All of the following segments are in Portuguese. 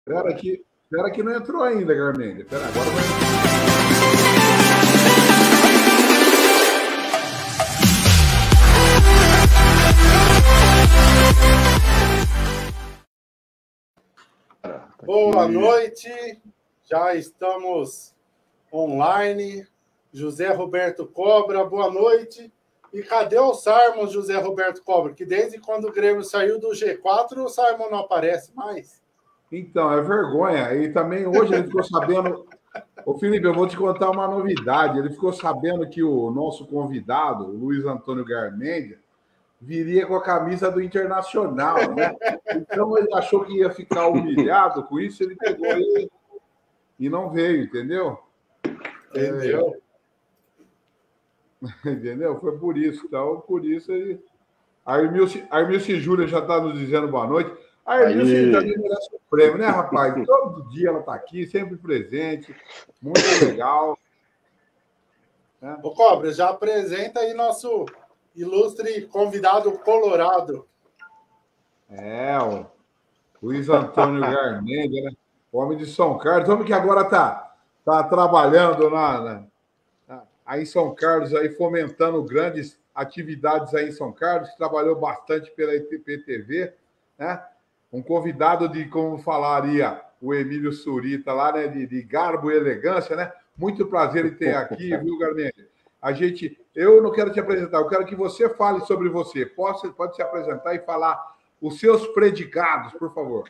Espera que não entrou ainda, Garmendia. Espera, agora vai. Boa noite, já estamos online. José Roberto Cobra, boa noite. E cadê o Simon, José Roberto Cobra? Que desde quando o Grêmio saiu do G4, o Simon não aparece mais. Então, é vergonha. E também hoje ele ficou sabendo... Ô, Felipe, eu vou te contar uma novidade. Ele ficou sabendo que o nosso convidado, o Luiz Antônio Garmendia, viria com a camisa do Internacional, né? Então ele achou que ia ficar humilhado com isso, ele pegou e não veio, entendeu? Entendeu? Entendeu? Foi por isso. Então, por isso ele... Armilce Júlia já está nos dizendo boa noite. A Armilce também merece o prêmio, né, rapaz? Todo dia ela está aqui, sempre presente. Muito legal. Ô, Cobra, já apresenta aí nosso ilustre convidado colorado. O Luiz Antônio Garmendia, né? Homem de São Carlos. Homem que agora está trabalhando aí em São Carlos, aí fomentando grandes atividades aí em São Carlos, que trabalhou bastante pela IPTV, né? Um convidado de, como falaria o Emílio Surita lá, né? De garbo e elegância, né? Muito prazer em ter aqui, viu, Garmendia? Eu não quero te apresentar, eu quero que você fale sobre você. Pode se apresentar e falar os seus predicados, por favor.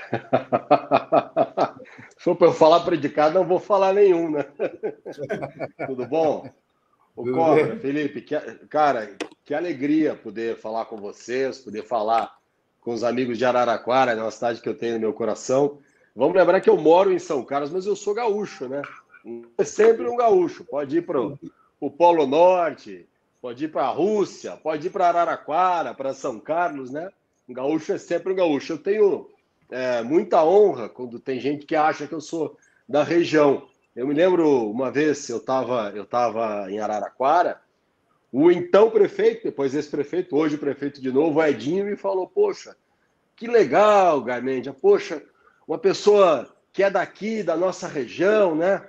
Se for para eu falar predicado, não vou falar nenhum, né? Tudo bom? O Cobra, Felipe, que alegria poder falar com vocês, poder falar com os amigos de Araraquara, uma cidade que eu tenho no meu coração. Vamos lembrar que eu moro em São Carlos, mas eu sou gaúcho, né? É sempre um gaúcho. Pode ir para o Polo Norte, pode ir para a Rússia, pode ir para Araraquara, para São Carlos, né? Um gaúcho é sempre um gaúcho. Eu tenho muita honra quando tem gente que acha que eu sou da região. Eu me lembro uma vez, eu estava em Araraquara, o então prefeito, depois ex-prefeito, hoje o prefeito de novo, o Edinho, me falou, poxa, que legal, Garmendia, poxa, uma pessoa que é daqui, da nossa região, né?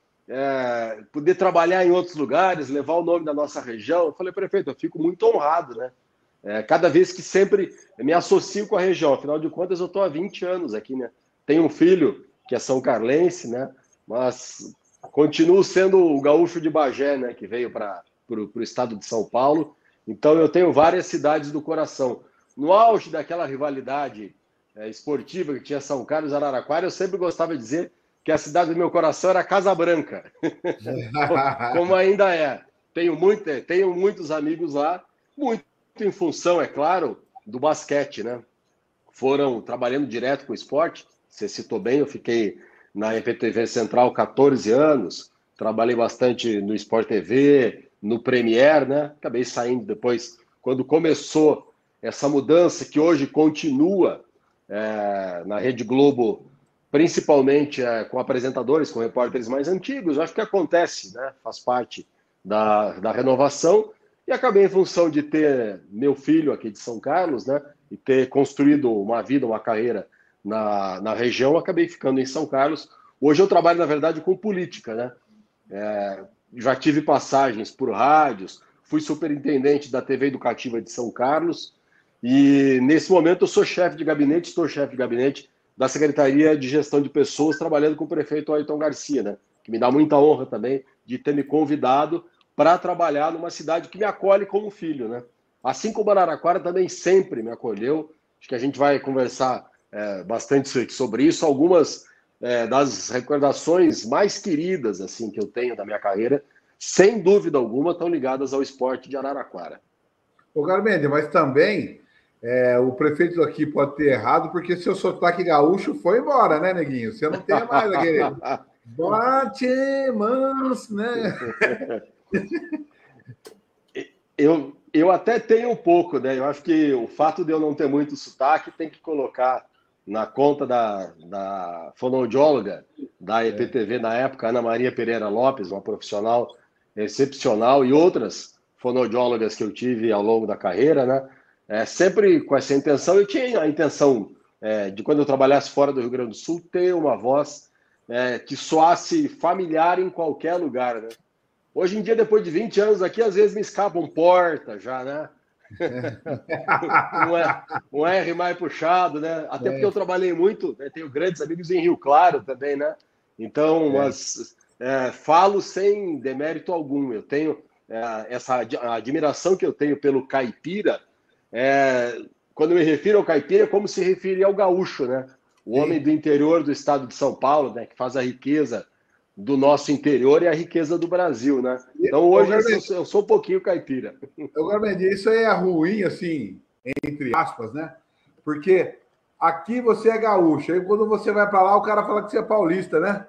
Poder trabalhar em outros lugares, levar o nome da nossa região. Eu falei, prefeito, eu fico muito honrado, né? Cada vez que sempre me associo com a região, afinal de contas eu estou há 20 anos aqui, né? Tenho um filho que é são carlense, né? Mas continuo sendo o gaúcho de Bagé, né? Que veio para o estado de São Paulo. Então eu tenho várias cidades do coração. No auge daquela rivalidade esportiva que tinha São Carlos e Araraquara, eu sempre gostava de dizer que a cidade do meu coração era Casa Branca, como ainda é. Tenho muitos amigos lá, muito em função, é claro, do basquete, né? Foram trabalhando direto com o esporte. Você citou bem, eu fiquei na IPTV Central 14 anos, trabalhei bastante no Sport TV, no Premier, né? Acabei saindo depois, quando começou essa mudança que hoje continua na Rede Globo, principalmente com apresentadores, com repórteres mais antigos. Eu acho que acontece, né? Faz parte da renovação. E acabei, em função de ter meu filho aqui de São Carlos, né? E ter construído uma vida, uma carreira na região, acabei ficando em São Carlos. Hoje eu trabalho, na verdade, com política, né? Já tive passagens por rádios, fui superintendente da TV Educativa de São Carlos e, nesse momento, eu sou estou chefe de gabinete da Secretaria de Gestão de Pessoas, trabalhando com o prefeito Ayrton Garcia, né? Que me dá muita honra também de ter me convidado para trabalhar numa cidade que me acolhe como filho, né? Assim como Araraquara também sempre me acolheu. Acho que a gente vai conversar bastante sobre isso. Algumas das recordações mais queridas assim que eu tenho da minha carreira, sem dúvida alguma, estão ligadas ao esporte de Araraquara. Ô, Garmendia, mas também o prefeito aqui pode ter errado, porque seu sotaque gaúcho foi embora, né, neguinho? Você não tem mais aquele... Bate, mans, né? Eu até tenho um pouco, né? Eu acho que o fato de eu não ter muito sotaque tem que colocar na conta da fonoaudióloga da EPTV na época, Ana Maria Pereira Lopes, uma profissional excepcional, e outras fonoaudiólogas que eu tive ao longo da carreira, né? Sempre com essa intenção. Eu tinha a intenção de quando eu trabalhasse fora do Rio Grande do Sul, ter uma voz que soasse familiar em qualquer lugar, né? Hoje em dia, depois de 20 anos aqui, às vezes me escapa um Porta já, né? um R mais puxado, né? Até porque eu trabalhei muito, né? Tenho grandes amigos em Rio Claro também, né? Então, falo sem demérito algum. Eu tenho essa admiração que eu tenho pelo caipira. Quando eu me refiro ao caipira, é como se referia ao gaúcho, né? O homem do interior do estado de São Paulo, né? Que faz a riqueza do nosso interior e a riqueza do Brasil, né? Então, hoje eu sou um pouquinho caipira. Garmendia, isso aí é ruim, assim, entre aspas, né? Porque aqui você é gaúcho, aí quando você vai para lá, o cara fala que você é paulista, né?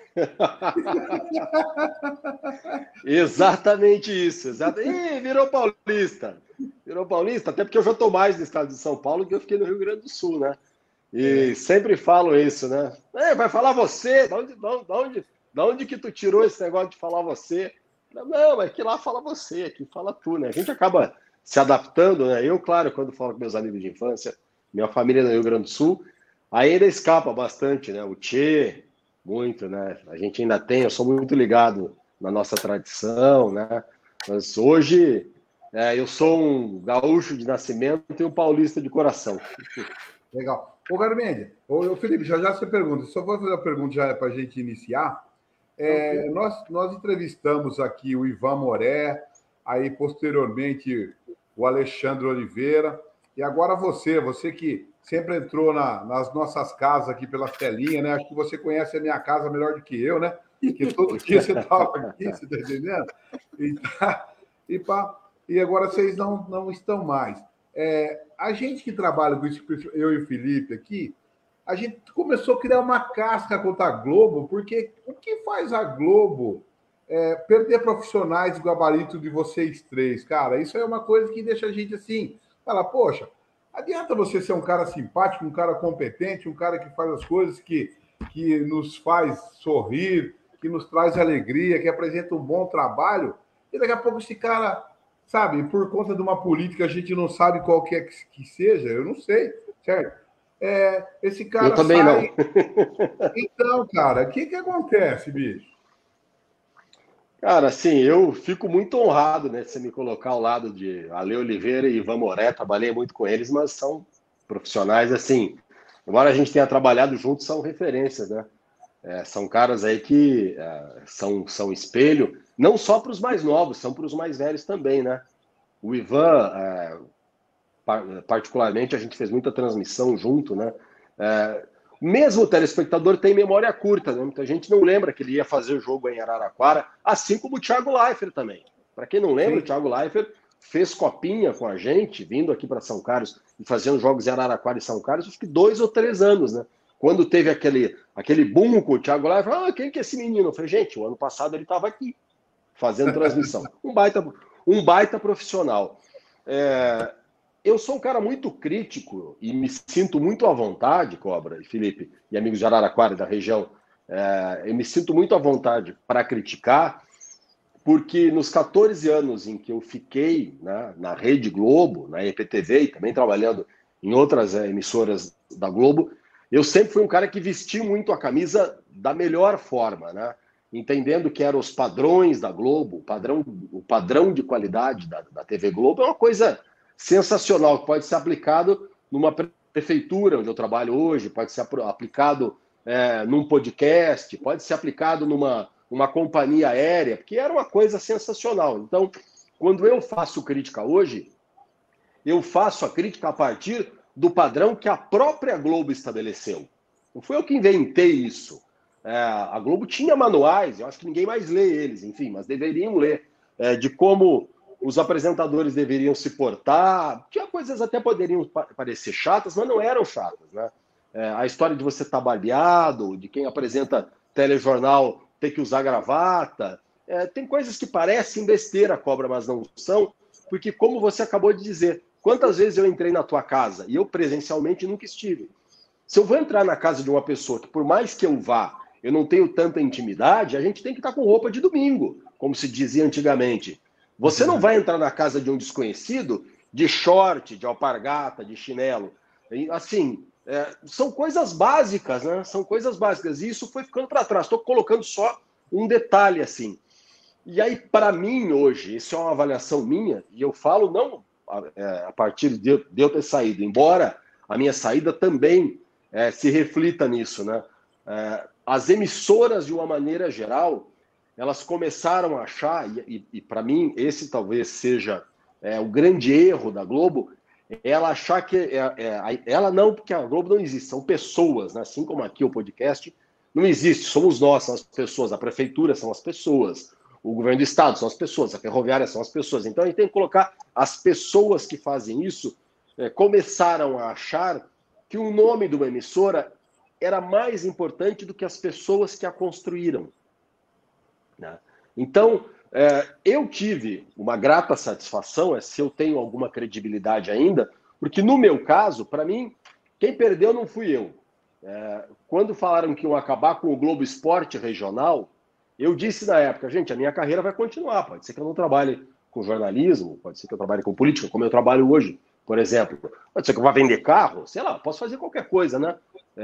Exatamente isso. Ih, virou paulista. Virou paulista, até porque eu já estou mais no estado de São Paulo que eu fiquei no Rio Grande do Sul, né? E sempre falo isso, né? Vai falar você? Da onde que tu tirou esse negócio de falar você? Não, é que lá fala você, aqui fala tu, né? A gente acaba se adaptando, né? Eu, claro, quando falo com meus amigos de infância, minha família no Rio Grande do Sul, ainda escapa bastante, né? O tchê, muito, né? A gente ainda tem, eu sou muito ligado na nossa tradição, né? Mas hoje eu sou um gaúcho de nascimento e um paulista de coração. Legal. Ô, Garmendia, Felipe, já você pergunta, só vou fazer a pergunta já para a gente iniciar. Nós entrevistamos aqui o Ivan Moré, aí posteriormente o Alexandre Oliveira, e agora você que sempre entrou nas nossas casas aqui pela telinha, né? Acho que você conhece a minha casa melhor do que eu, né? Porque todo dia você estava aqui, você está entendendo? E agora vocês não estão mais. A gente que trabalha com isso, eu e o Felipe aqui, a gente começou a criar uma casca contra a Globo, porque o que faz a Globo perder profissionais do gabarito de vocês três, cara? Isso é uma coisa que deixa a gente assim, fala, poxa, adianta você ser um cara simpático, um cara competente, um cara que faz as coisas que nos faz sorrir, que nos traz alegria, que apresenta um bom trabalho, e daqui a pouco esse cara, sabe, por conta de uma política a gente não sabe qual que é que seja, eu não sei, certo? Esse cara eu também sai... não. Então, cara, o que acontece, bicho? Cara, assim, eu fico muito honrado, né, de você me colocar ao lado de Ale Oliveira e Ivan Moré, trabalhei muito com eles, mas são profissionais, assim, embora a gente tenha trabalhado juntos, são referências, né? São caras aí que são espelho, não só para os mais novos, são para os mais velhos também, né? O Ivan, particularmente, a gente fez muita transmissão junto, né? Mesmo o telespectador tem memória curta, né? Muita gente não lembra que ele ia fazer o jogo em Araraquara, assim como o Thiago Leifert também. Para quem não lembra, o Thiago Leifert fez copinha com a gente, vindo aqui para São Carlos e fazendo jogos em Araraquara e São Carlos, acho que 2 ou 3 anos, né? Quando teve aquele boom com o Thiago Leifert, quem que é esse menino? Eu falei, gente, o ano passado ele estava aqui, fazendo transmissão. Um baita profissional. Eu sou um cara muito crítico e me sinto muito à vontade, Cobra e Felipe, e amigos de Araraquara e da região, eu me sinto muito à vontade para criticar, porque nos 14 anos em que eu fiquei, né, na Rede Globo, na EPTV e também trabalhando em outras emissoras da Globo, eu sempre fui um cara que vestiu muito a camisa da melhor forma, né? Entendendo que eram os padrões da Globo, o padrão de qualidade da TV Globo é uma coisa sensacional, que pode ser aplicado numa prefeitura onde eu trabalho hoje, pode ser aplicado num podcast, pode ser aplicado numa companhia aérea, porque era uma coisa sensacional. Então, quando eu faço crítica hoje, eu faço a crítica a partir do padrão que a própria Globo estabeleceu. Não fui eu que inventei isso. A Globo tinha manuais, eu acho que ninguém mais lê eles, enfim, mas deveriam ler, de como os apresentadores deveriam se portar. Tinha coisas até poderiam parecer chatas, mas não eram chatas, né? A história de você estar baleado, de quem apresenta telejornal ter que usar gravata. Tem coisas que parecem besteira, Cobra, mas não são, porque como você acabou de dizer, quantas vezes eu entrei na tua casa e eu presencialmente nunca estive. Se eu vou entrar na casa de uma pessoa que, por mais que eu vá, eu não tenho tanta intimidade, a gente tem que estar com roupa de domingo, como se dizia antigamente. Você não vai entrar na casa de um desconhecido de short, de alpargata, de chinelo. Assim, são coisas básicas, né? São coisas básicas. E isso foi ficando para trás. Estou colocando só um detalhe assim. E aí, para mim, hoje, isso é uma avaliação minha, e eu falo não a partir de eu ter saído, embora a minha saída também se reflita nisso, né? As emissoras, de uma maneira geral, elas começaram a achar, e para mim esse talvez seja o grande erro da Globo, ela achar que... ela não, porque a Globo não existe, são pessoas, né? Assim como aqui o podcast, não existe, somos nós, são as pessoas, a prefeitura são as pessoas, o governo do estado são as pessoas, a ferroviária são as pessoas. Então a gente tem que colocar as pessoas que fazem isso, começaram a achar que o nome de uma emissora era mais importante do que as pessoas que a construíram, né? Então, eu tive uma grata satisfação, se eu tenho alguma credibilidade ainda, porque no meu caso, para mim, quem perdeu não fui eu. Quando falaram que iam acabar com o Globo Esporte regional, eu disse na época, gente, a minha carreira vai continuar, pode ser que eu não trabalhe com jornalismo, pode ser que eu trabalhe com política, como eu trabalho hoje, por exemplo. Pode ser que eu vá vender carro, sei lá, posso fazer qualquer coisa, né?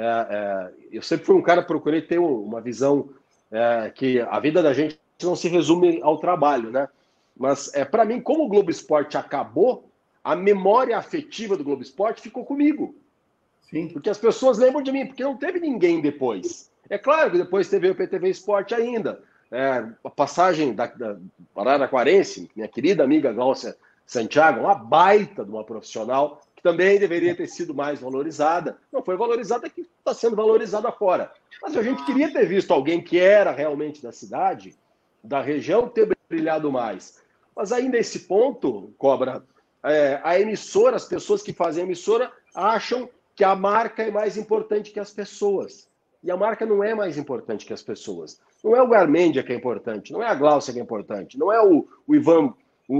Eu sempre fui um cara que procurei ter uma visão que a vida da gente não se resume ao trabalho, né? Mas, para mim, como o Globo Esporte acabou, a memória afetiva do Globo Esporte ficou comigo. Sim. Porque as pessoas lembram de mim, porque não teve ninguém depois. É claro que depois teve o PTV Esporte ainda. A passagem da Araraquarense, minha querida amiga Glaucia Santiago, uma baita de uma profissional, que também deveria ter sido mais valorizada. Não foi valorizada, que está sendo valorizada fora. Mas a gente queria ter visto alguém que era realmente da cidade, da região, ter brilhado mais. Mas aí, nesse ponto, Cobra, a emissora, as pessoas que fazem a emissora, acham que a marca é mais importante que as pessoas. E a marca não é mais importante que as pessoas. Não é o Garmendia que é importante, não é a Glaucia que é importante, não é o Ivan,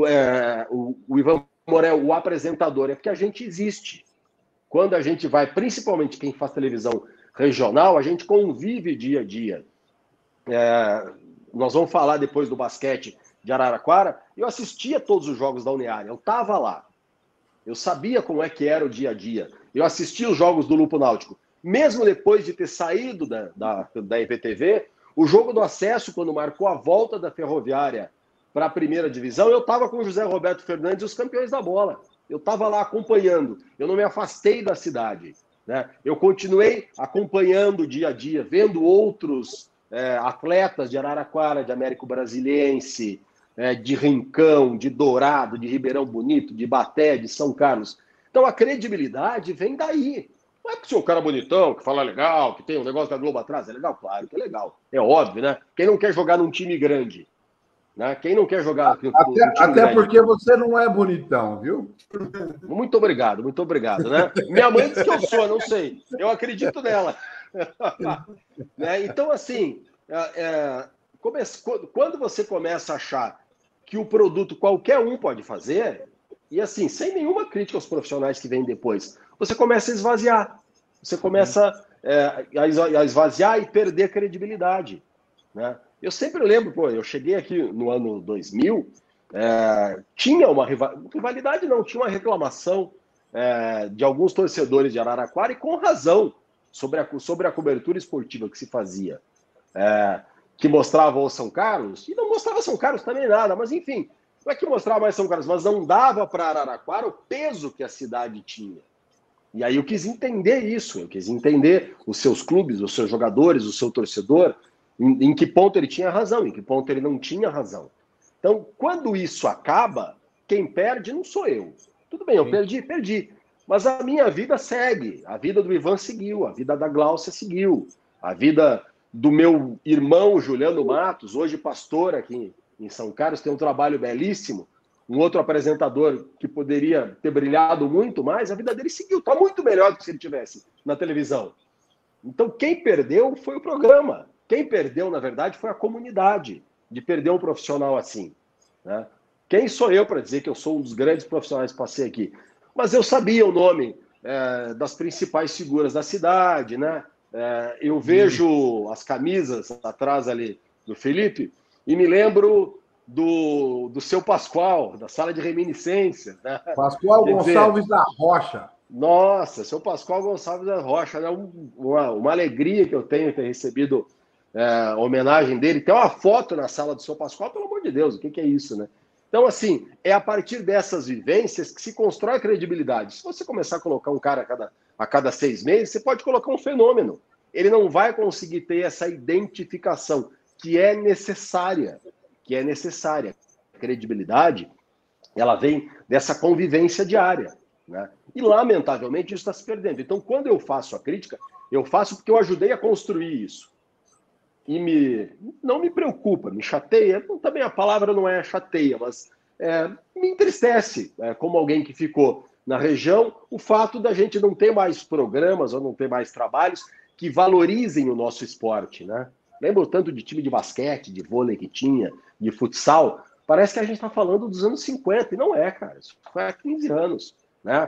o Ivan Morel, o apresentador, é porque a gente existe. Quando a gente vai, principalmente quem faz televisão regional, a gente convive dia a dia. Nós vamos falar depois do basquete de Araraquara. Eu assistia todos os jogos da Uniária, eu estava lá. Eu sabia como é que era o dia a dia. Eu assistia os jogos do Lupo Náutico. Mesmo depois de ter saído da IPTV, o jogo do acesso, quando marcou a volta da Ferroviária para a primeira divisão, eu estava com o José Roberto Fernandes e os campeões da bola. Eu estava lá acompanhando. Eu não me afastei da cidade, né? Eu continuei acompanhando o dia a dia, vendo outros atletas de Araraquara, de Américo Brasiliense, de Rincão, de Dourado, de Ribeirão Bonito, de Ibaté, de São Carlos. Então a credibilidade vem daí. Não é porque você é um cara bonitão, que fala legal, que tem um negócio da Globo atrás. É legal? Claro que é legal. É óbvio, né? Quem não quer jogar num time grande? Né? Quem não quer jogar num time até grande? Porque você não é bonitão, viu? Muito obrado, né? Minha mãe diz que eu sou, não sei. Eu acredito nela. Né? Então, assim, quando você começa a achar que o produto qualquer um pode fazer, e assim, sem nenhuma crítica aos profissionais que vêm depois, você começa a esvaziar. Você começa a esvaziar e perder credibilidade. Né? Eu sempre lembro, eu cheguei aqui no ano 2000, tinha uma rivalidade, não, tinha uma reclamação de alguns torcedores de Araraquara, e com razão, sobre a cobertura esportiva que se fazia, que mostrava o São Carlos, e não mostrava São Carlos também nada, mas enfim, não é que mostrava mais São Carlos, mas não dava para Araraquara o peso que a cidade tinha. E aí eu quis entender isso, eu quis entender os seus clubes, os seus jogadores, o seu torcedor, em que ponto ele tinha razão, em que ponto ele não tinha razão. Então, quando isso acaba, quem perde não sou eu. Tudo bem, eu perdi. Mas a minha vida segue. A vida do Ivan seguiu, a vida da Glaucia seguiu, a vida do meu irmão Juliano Matos, hoje pastor aqui em São Carlos, tem um trabalho belíssimo, um outro apresentador que poderia ter brilhado muito mais, a vida dele seguiu, está muito melhor do que se ele tivesse na televisão. Então, quem perdeu foi o programa. Quem perdeu, na verdade, foi a comunidade, de perder um profissional assim. Né? Quem sou eu para dizer que eu sou um dos grandes profissionais que passei aqui? Mas eu sabia o nome das principais figuras da cidade, né? Eu vejo as camisas atrás ali do Felipe e me lembro do seu Pascoal, da sala de reminiscência. Né? Pascoal Gonçalves da Rocha. Nossa, seu Pascoal Gonçalves da Rocha, né? Uma alegria que eu tenho ter recebido homenagem dele. Tem uma foto na sala do seu Pascoal, pelo amor de Deus, o que é isso, né? Então, assim, é a partir dessas vivências que se constrói a credibilidade. Se você começar a colocar um cara a cada 6 meses, você pode colocar um fenômeno. Ele não vai conseguir ter essa identificação que é necessária. A credibilidade, ela vem dessa convivência diária, né? E, lamentavelmente, isso está se perdendo. Então, quando eu faço a crítica, eu faço porque eu ajudei a construir isso. E não me preocupa, me chateia. Também a palavra não é chateia, mas me entristece, como alguém que ficou na região, o fato da gente não ter mais programas ou não ter mais trabalhos que valorizem o nosso esporte, né? Lembra o tanto de time de basquete, de vôlei que tinha, de futsal? Parece que a gente está falando dos anos 50, e não é, cara. Isso foi há 15 anos, né?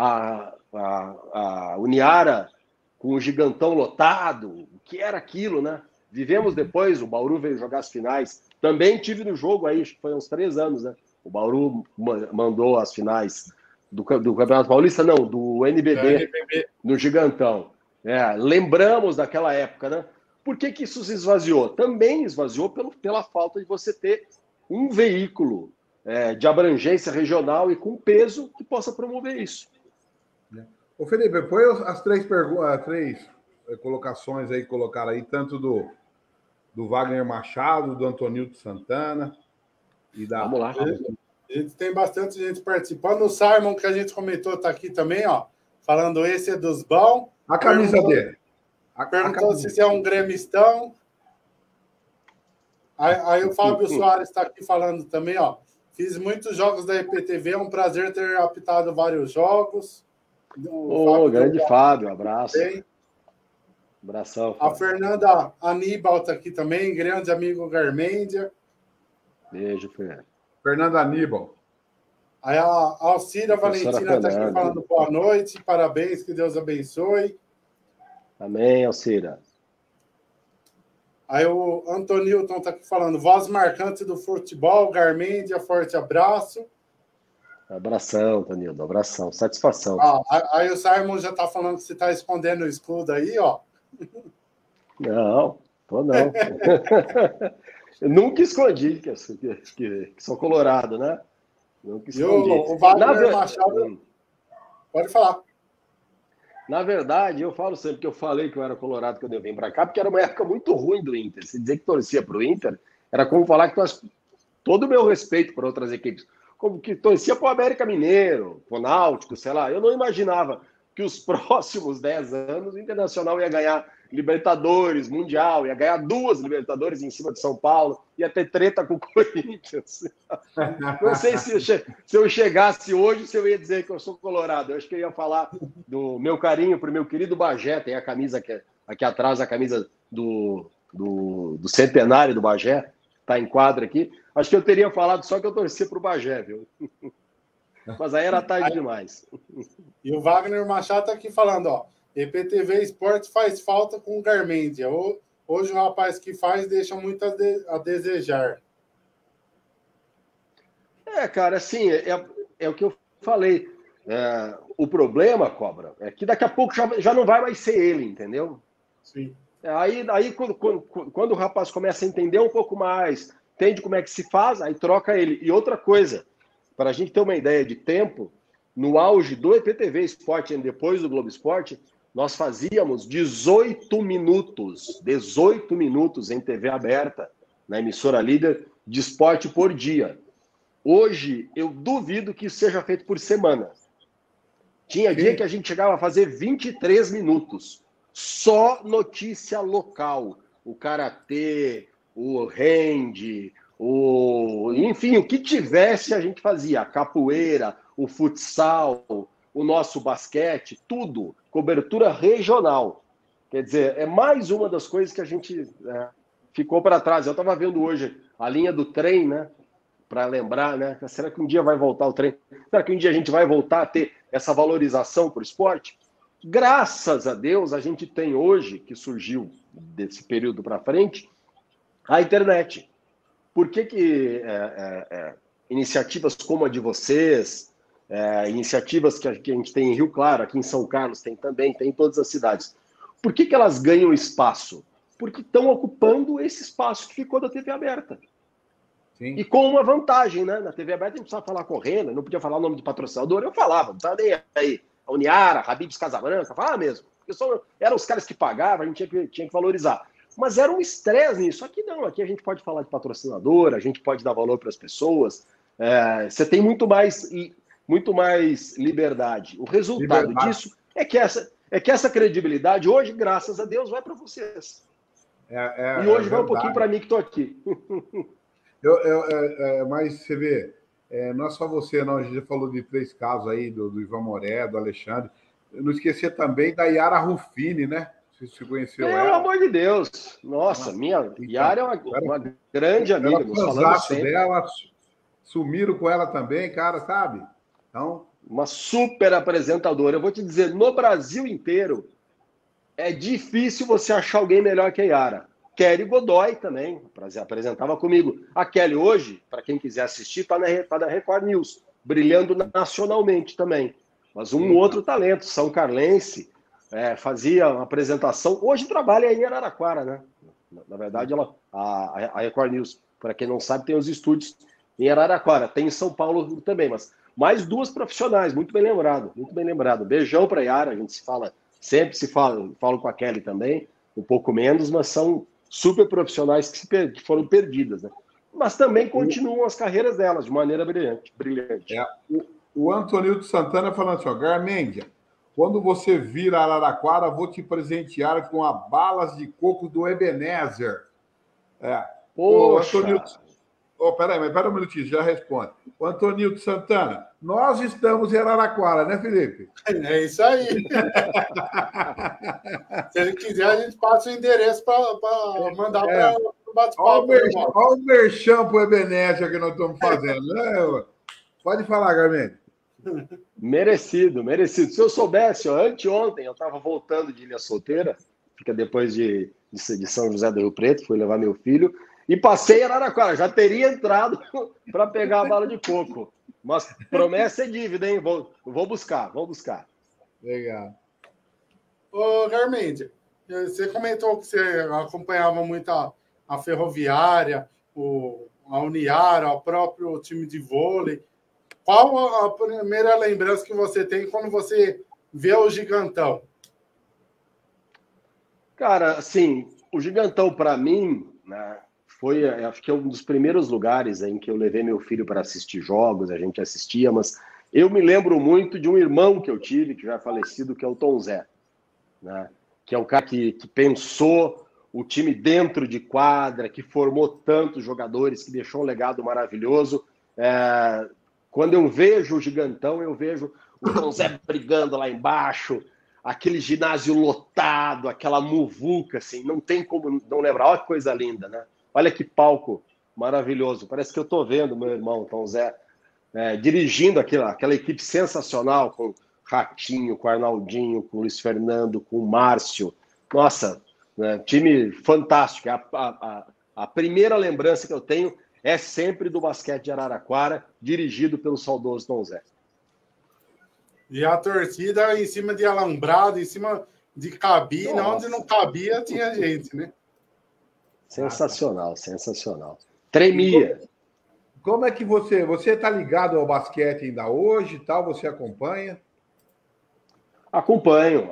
A Uniara com o Gigantão lotado, o que era aquilo, né? Vivemos depois, o Bauru veio jogar as finais. Também tive no jogo aí, acho que foi uns 3 anos, né? O Bauru mandou as finais do Campeonato Paulista, não, do NBB, no Gigantão. Lembramos daquela época, né? Por que isso se esvaziou? Também esvaziou pela falta de você ter um veículo de abrangência regional e com peso que possa promover isso. Ô Felipe, põe as 3 colocações aí, colocaram aí, tanto do Wagner Machado, do Antonilton Santana e da... Vamos lá. A gente tem bastante gente participando. O Simon, que a gente comentou, está aqui também, ó, falando esse é dos bons. A camisa dele. Perguntou se é um gremistão. Aí o Fábio Soares está aqui falando também, ó. Fiz muitos jogos da EPTV, é um prazer ter apitado vários jogos. Grande Fábio, abraço. Abração, Fábio. A Fernanda Aníbal está aqui também, grande amigo Garmendia. Beijo, Fernanda. Fernanda Aníbal. Aí a Alcira Valentina está aqui falando boa noite, parabéns, que Deus abençoe. Amém, Alcira. Aí o Antonilton está aqui falando, voz marcante do futebol, Garmendia, forte abraço. Abração, Antonildo, abração, satisfação. Aí o Simon já está falando que você está escondendo o escudo aí, ó. Não, tô não. Eu nunca escondi que sou colorado, né? Nunca escondi. O Wagner Machado... Pode falar. Na verdade, eu falo sempre que eu falei que eu era colorado quando eu vim para cá, porque era uma época muito ruim do Inter. Se dizer que torcia para o Inter, era como falar que todo o meu respeito por outras equipes, como que torcia para o América Mineiro, para o Náutico, sei lá. Eu não imaginava que os próximos 10 anos o Internacional ia ganhar Libertadores, Mundial, ia ganhar 2 Libertadores em cima de São Paulo, ia ter treta com o Corinthians. Não sei se eu chegasse hoje, se eu ia dizer que eu sou colorado. Eu acho que eu ia falar do meu carinho para o meu querido Bagé. Tem a camisa aqui atrás, a camisa do centenário do Bagé, está em quadro aqui. Acho que eu teria falado só que eu torcia para o Bagé, viu? Mas aí era tarde demais. E o Wagner Machado está aqui falando, ó, EPTV Esporte faz falta com o Garmendia. Hoje o rapaz que faz deixa muito a desejar. Cara, assim, é o que eu falei. O problema, Cobra, é que daqui a pouco já não vai mais ser ele, entendeu? Sim. Aí quando o rapaz começa a entender um pouco mais, entende como é que se faz, aí troca ele. E outra coisa, para a gente ter uma ideia de tempo, no auge do EPTV Esporte e depois do Globo Esporte, nós fazíamos 18 minutos em TV aberta, na emissora líder, de esporte por dia. Hoje, eu duvido que isso seja feito por semana. Tinha dia que a gente chegava a fazer 23 minutos. Só notícia local. O karatê, o hand, enfim, o que tivesse a gente fazia. A capoeira, o futsal, o nosso basquete, tudo. Cobertura regional. Quer dizer, é mais uma das coisas que a gente ficou para trás. Eu estava vendo hoje a linha do trem, né? Para lembrar, né? Será que um dia vai voltar o trem? Será que um dia a gente vai voltar a ter essa valorização para o esporte? Graças a Deus, a gente tem hoje, que surgiu desse período para frente, a internet. Por que iniciativas como a de vocês, iniciativas que a gente tem em Rio Claro, aqui em São Carlos tem também, tem em todas as cidades. Por que elas ganham espaço? Porque estão ocupando esse espaço que ficou da TV aberta. Sim. E com uma vantagem, né? Na TV aberta a gente precisava falar correndo, não podia falar o nome do patrocinador, eu falava, não estava nem aí. A Uniara, Habib's Casabranca, falava mesmo. Porque eram os caras que pagavam, a gente tinha que valorizar. Mas era um estresse nisso. Aqui não, aqui a gente pode falar de patrocinador, a gente pode dar valor para as pessoas. Você tem muito mais liberdade. O resultado disso é que essa credibilidade hoje, graças a Deus, vai para vocês. E hoje vai um pouquinho para mim que estou aqui. Mas você vê, não é só você, não. A gente já falou de 3 casos aí, do Ivan Moré, do Alexandre. Eu não esquecia também da Yara Ruffini, né? Você conheceu ela? Pelo amor de Deus. Nossa, minha Yara é uma grande amiga. Nos falamos dela, sumiram com ela também, cara, sabe? Então... Uma super apresentadora. Eu vou te dizer, no Brasil inteiro, é difícil você achar alguém melhor que a Yara. Kelly Godoy também, apresentava comigo. A Kelly hoje, para quem quiser assistir, está na Record News, brilhando nacionalmente também. Mas outro talento, São Carlense, fazia uma apresentação. Hoje trabalha em Araraquara, né? Na verdade, a Record News, para quem não sabe, tem os estúdios em Araraquara. Tem em São Paulo também, mas mais 2 profissionais, muito bem lembrado, muito bem lembrado. Beijão para a Yara, a gente se fala, sempre falo com a Kelly também, um pouco menos, mas são super profissionais que foram perdidas, né? Mas também continuam as carreiras delas de maneira brilhante. O Antonildo Santana falando assim, Garmendia, quando você vir a Araraquara, vou te presentear com a balas de coco do Ebenezer. Poxa! Pera um minutinho, já responde. O Antonildo Santana, nós estamos em Araraquara, né, Felipe? É isso aí. Se ele quiser, a gente passa o endereço para mandar para o bate-papo. Olha o merchan pro Ebenezer que nós estamos fazendo, né? Pode falar, Garmendia. Merecido. Se eu soubesse, anteontem eu estava voltando de Ilha Solteira, fica depois de São José do Rio Preto, fui levar meu filho, e passei em Araraquara, já teria entrado para pegar a bala de coco. Mas promessa é dívida, hein? Vou buscar. Legal. Ô, Garmendia, você comentou que você acompanhava muito a Ferroviária, a Uniara, o próprio time de vôlei. Qual a primeira lembrança que você tem quando você vê o Gigantão? Cara, assim, o Gigantão, para mim, né, acho que é um dos primeiros lugares em que eu levei meu filho para assistir jogos, a gente assistia, mas eu me lembro muito de um irmão que eu tive, que já é falecido, que é o Tom Zé, né, que é um cara que pensou o time dentro de quadra, que formou tantos jogadores, que deixou um legado maravilhoso. Quando eu vejo o Gigantão, eu vejo o Tom Zé brigando lá embaixo, aquele ginásio lotado, aquela muvuca, assim, não tem como não lembrar. Olha que coisa linda, né? Olha que palco maravilhoso. Parece que eu estou vendo meu irmão Tom Zé dirigindo aquela equipe sensacional, com Ratinho, com Arnaldinho, com Luiz Fernando, com Márcio. Nossa, né? Time fantástico. A primeira lembrança que eu tenho é sempre do basquete de Araraquara, dirigido pelo saudoso Tom Zé. E a torcida em cima de alambrado, em cima de cabine, onde não cabia, tinha gente, né? Sensacional. Tremia. Como é que você está ligado ao basquete ainda hoje, tal? Você acompanha? Acompanho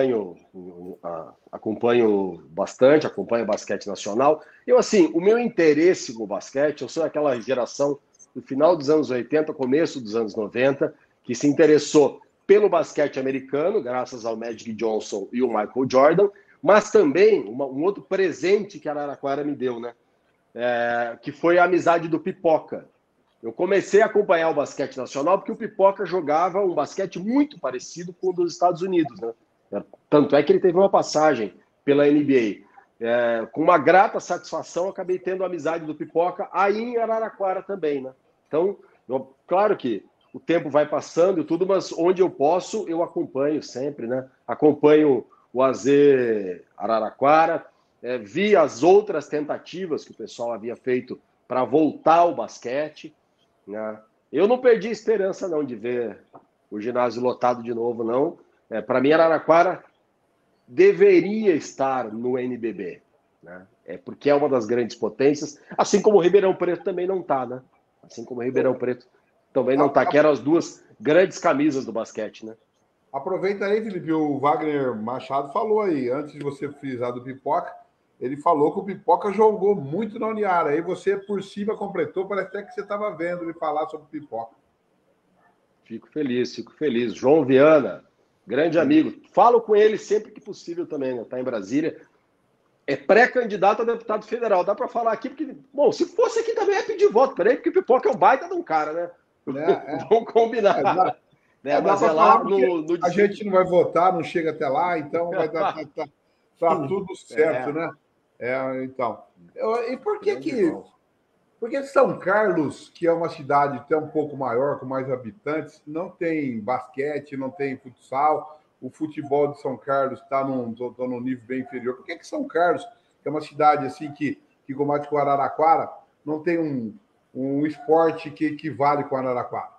bastante, acompanho o basquete nacional. O meu interesse com o basquete, eu sou daquela geração do final dos anos 80, começo dos anos 90, que se interessou pelo basquete americano, graças ao Magic Johnson e o Michael Jordan, mas também um outro presente que a Araraquara me deu, né? Que foi a amizade do Pipoca. Eu comecei a acompanhar o basquete nacional porque o Pipoca jogava um basquete muito parecido com o dos Estados Unidos, né? Tanto é que ele teve uma passagem pela NBA. Com uma grata satisfação, acabei tendo a amizade do Pipoca aí em Araraquara também, né? Então, claro que o tempo vai passando e tudo, mas onde eu posso, eu acompanho sempre, né? Acompanho o AZ Araraquara, vi as outras tentativas que o pessoal havia feito para voltar ao basquete, né? Eu não perdi a esperança, não, de ver o ginásio lotado de novo, não. Para mim, Araraquara deveria estar no NBB, né? Porque é uma das grandes potências, assim como o Ribeirão Preto também não está, né? Assim como o Ribeirão Preto também não está, que eram as duas grandes camisas do basquete, né? Aproveita aí, Felipe, o Wagner Machado falou aí, antes de você frisar do Pipoca, ele falou que o Pipoca jogou muito na Uniara, aí você por cima completou, parece até que você estava vendo ele falar sobre o Pipoca. Fico feliz. João Viana, grande amigo. Falo com ele sempre que possível também, né? Está em Brasília. É pré-candidato a deputado federal. Dá para falar aqui, porque, bom, se fosse aqui também é pedir voto para ele, porque o Pipoca é um baita de um cara, né? Vamos combinar. Mas é lá no a gente não vai votar, não chega até lá, então vai dar tá tudo certo, né? Então. E por que São Carlos, que é uma cidade até um pouco maior, com mais habitantes, não tem basquete, não tem futsal? O futebol de São Carlos está num nível bem inferior. Por que São Carlos, que é uma cidade assim que combate com Araraquara, não tem um esporte que equivale com Araraquara?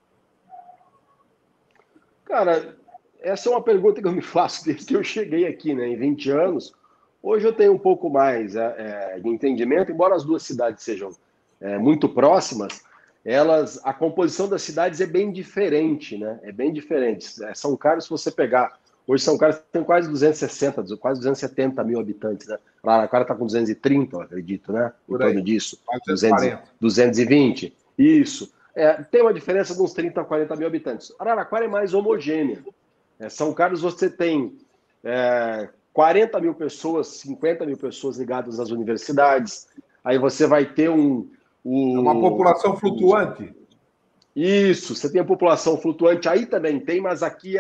Cara, essa é uma pergunta que eu me faço desde que eu cheguei aqui, né, em 20 anos. Hoje eu tenho um pouco mais de entendimento, embora as duas cidades sejam muito próximas, a composição das cidades é bem diferente, né? É bem diferente. São Carlos, se você pegar, hoje São Carlos tem quase 260, quase 270 mil habitantes, né? Araraquara está com 230, eu acredito, né? Em torno disso. 220. Isso. Tem uma diferença de uns 30 a 40 mil habitantes. Araraquara é mais homogênea. São Carlos você tem 40 mil pessoas, 50 mil pessoas ligadas às universidades. Aí você vai ter uma população flutuante. Isso, você tem a população flutuante, aí também tem, mas aqui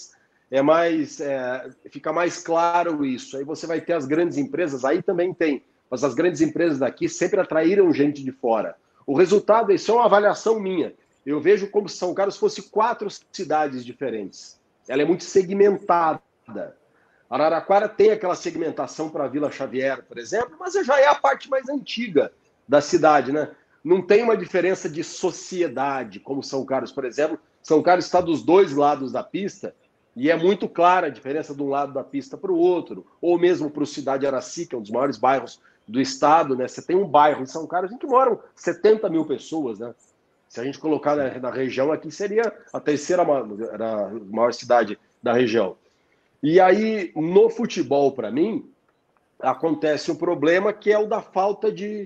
fica mais claro isso. Aí você vai ter as grandes empresas, aí também tem, mas as grandes empresas daqui sempre atraíram gente de fora. O resultado, isso é uma avaliação minha. Eu vejo como se São Carlos fosse 4 cidades diferentes. Ela é muito segmentada. Araraquara tem aquela segmentação para a Vila Xavier, por exemplo, mas já é a parte mais antiga da cidade, né? Não tem uma diferença de sociedade, como São Carlos, por exemplo. São Carlos está dos dois lados da pista e é muito clara a diferença de um lado da pista para o outro, ou mesmo para o Cidade Araci, que é um dos maiores bairros do estado, né? Você tem um bairro em São Carlos em que moram 70 mil pessoas, né? Se a gente colocar na região aqui, seria a terceira maior cidade da região. E aí, no futebol, para mim, acontece um problema que é o da falta de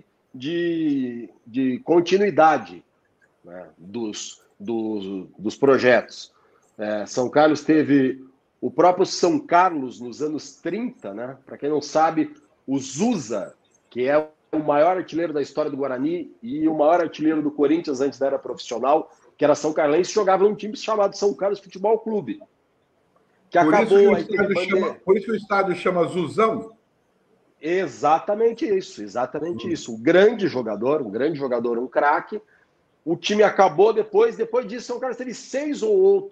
continuidade, né, dos projetos. São Carlos teve o próprio São Carlos nos anos 30, né? Para quem não sabe, o Zusa, que é o maior artilheiro da história do Guarani e o maior artilheiro do Corinthians antes da era profissional, que era São Carlense, jogava num time chamado São Carlos Futebol Clube, que acabou... Por isso o estádio chama Zuzão? Exatamente isso. Um grande jogador, um craque. O time acabou depois disso, São Carlos teve 6 ou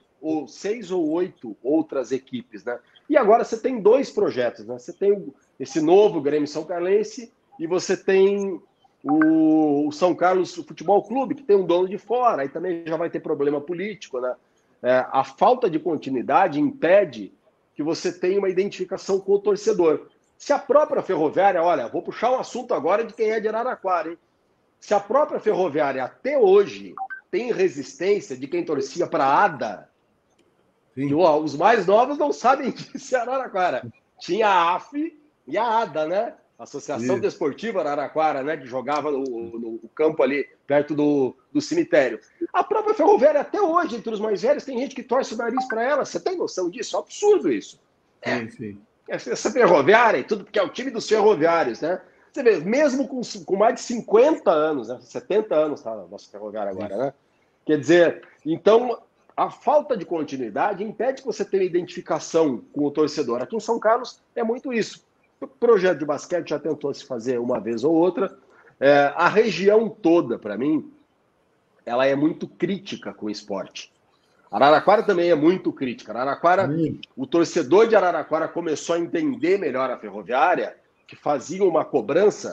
8 outras equipes, né? E agora você tem 2 projetos, né? Você tem esse novo Grêmio São Carlense e você tem o São Carlos Futebol Clube, que tem um dono de fora, aí também já vai ter problema político, né? A falta de continuidade impede que você tenha uma identificação com o torcedor. Se a própria Ferroviária, olha, vou puxar um assunto agora de quem é de Araraquara, hein? Se a própria Ferroviária até hoje tem resistência de quem torcia para a ADA, e, os mais novos não sabem disso em Araraquara. Tinha a AF e a ADA, né? Associação Desportiva Araraquara, né? Que jogava no campo ali, perto do cemitério. A própria Ferroviária até hoje, entre os mais velhos, tem gente que torce o nariz para ela. Você tem noção disso? É um absurdo isso. Sim. Essa Ferroviária e tudo, porque é o time dos ferroviários, né? Você vê, mesmo com mais de 50 anos, né? 70 anos, tá? Nossa Ferroviária agora, né? Quer dizer, então, a falta de continuidade impede que você tenha identificação com o torcedor. Aqui em São Carlos é muito isso. O projeto de basquete já tentou se fazer uma vez ou outra. A região toda, para mim, ela é muito crítica com o esporte. Araraquara também é muito crítica. Araraquara, o torcedor de Araraquara começou a entender melhor a Ferroviária, que fazia uma cobrança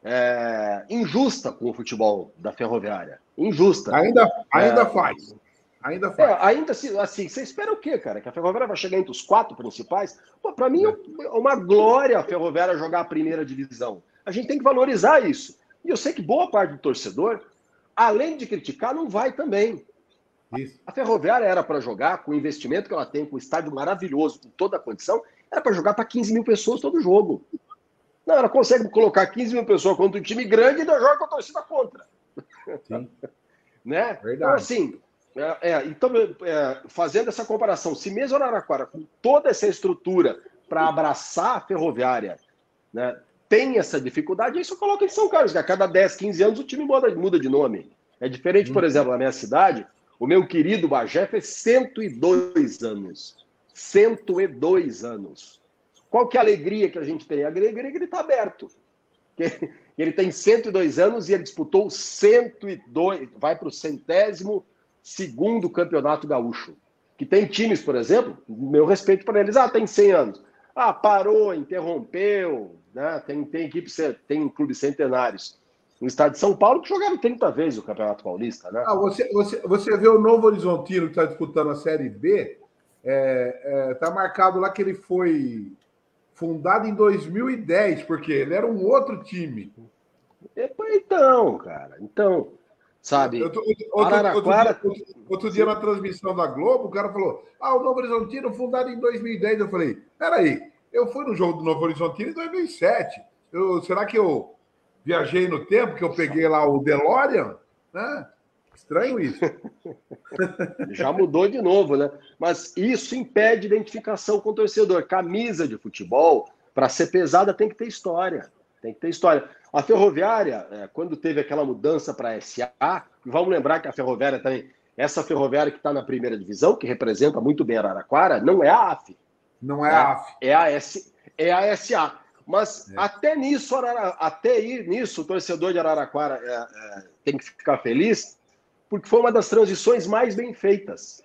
injusta com o futebol da Ferroviária. Injusta. Ainda faz. Ainda faz. Ainda assim, você espera o quê, cara? Que a Ferroviária vai chegar entre os 4 principais? Para mim é uma glória a Ferroviária jogar a primeira divisão. A gente tem que valorizar isso. E eu sei que boa parte do torcedor, além de criticar, não vai também. Isso. A Ferroviária era para jogar, com o investimento que ela tem, com o estádio maravilhoso, com toda a condição, era para jogar para 15 mil pessoas todo jogo. Não, ela consegue colocar 15 mil pessoas contra um time grande e ainda joga com a torcida contra. Sim. Né? Verdade. Então, assim, fazendo essa comparação, se mesmo Araraquara, com toda essa estrutura para abraçar a Ferroviária, né, tem essa dificuldade, isso coloca em São Carlos, que a cada 10, 15 anos o time muda de nome. É diferente, por exemplo, na minha cidade, o meu querido Bagé fez 102 anos. 102 anos. Qual que é a alegria que a gente tem? A alegria é que ele está aberto. Ele tem 102 anos e ele disputou 102, vai para o 102º Campeonato Gaúcho. Que tem times, por exemplo, meu respeito para eles, tem 100 anos. Parou, interrompeu, né? Tem clubes centenários. No estado de São Paulo, que jogaram 30 vezes o Campeonato Paulista, né? Você vê o Novo Horizontino que está disputando a Série B, tá marcado lá que ele foi fundado em 2010, porque ele era um outro time. Então, cara, sabe, outro dia na transmissão da Globo, o cara falou, o Novo Horizontino fundado em 2010. Eu falei, peraí, eu fui no jogo do Novo Horizontino em 2007. Será que eu viajei no tempo, que eu peguei lá o DeLorean? Né? Estranho isso. Já mudou de novo, né? Mas isso impede identificação com o torcedor. Camisa de futebol, para ser pesada, tem que ter história. Tem que ter história. A Ferroviária, quando teve aquela mudança para a SA, vamos lembrar que a Ferroviária também, essa Ferroviária que está na primeira divisão, que representa muito bem Araraquara, não é a AF. Não é a AF. É a SA. Mas até nisso, o torcedor de Araraquara tem que ficar feliz, porque foi uma das transições mais bem feitas.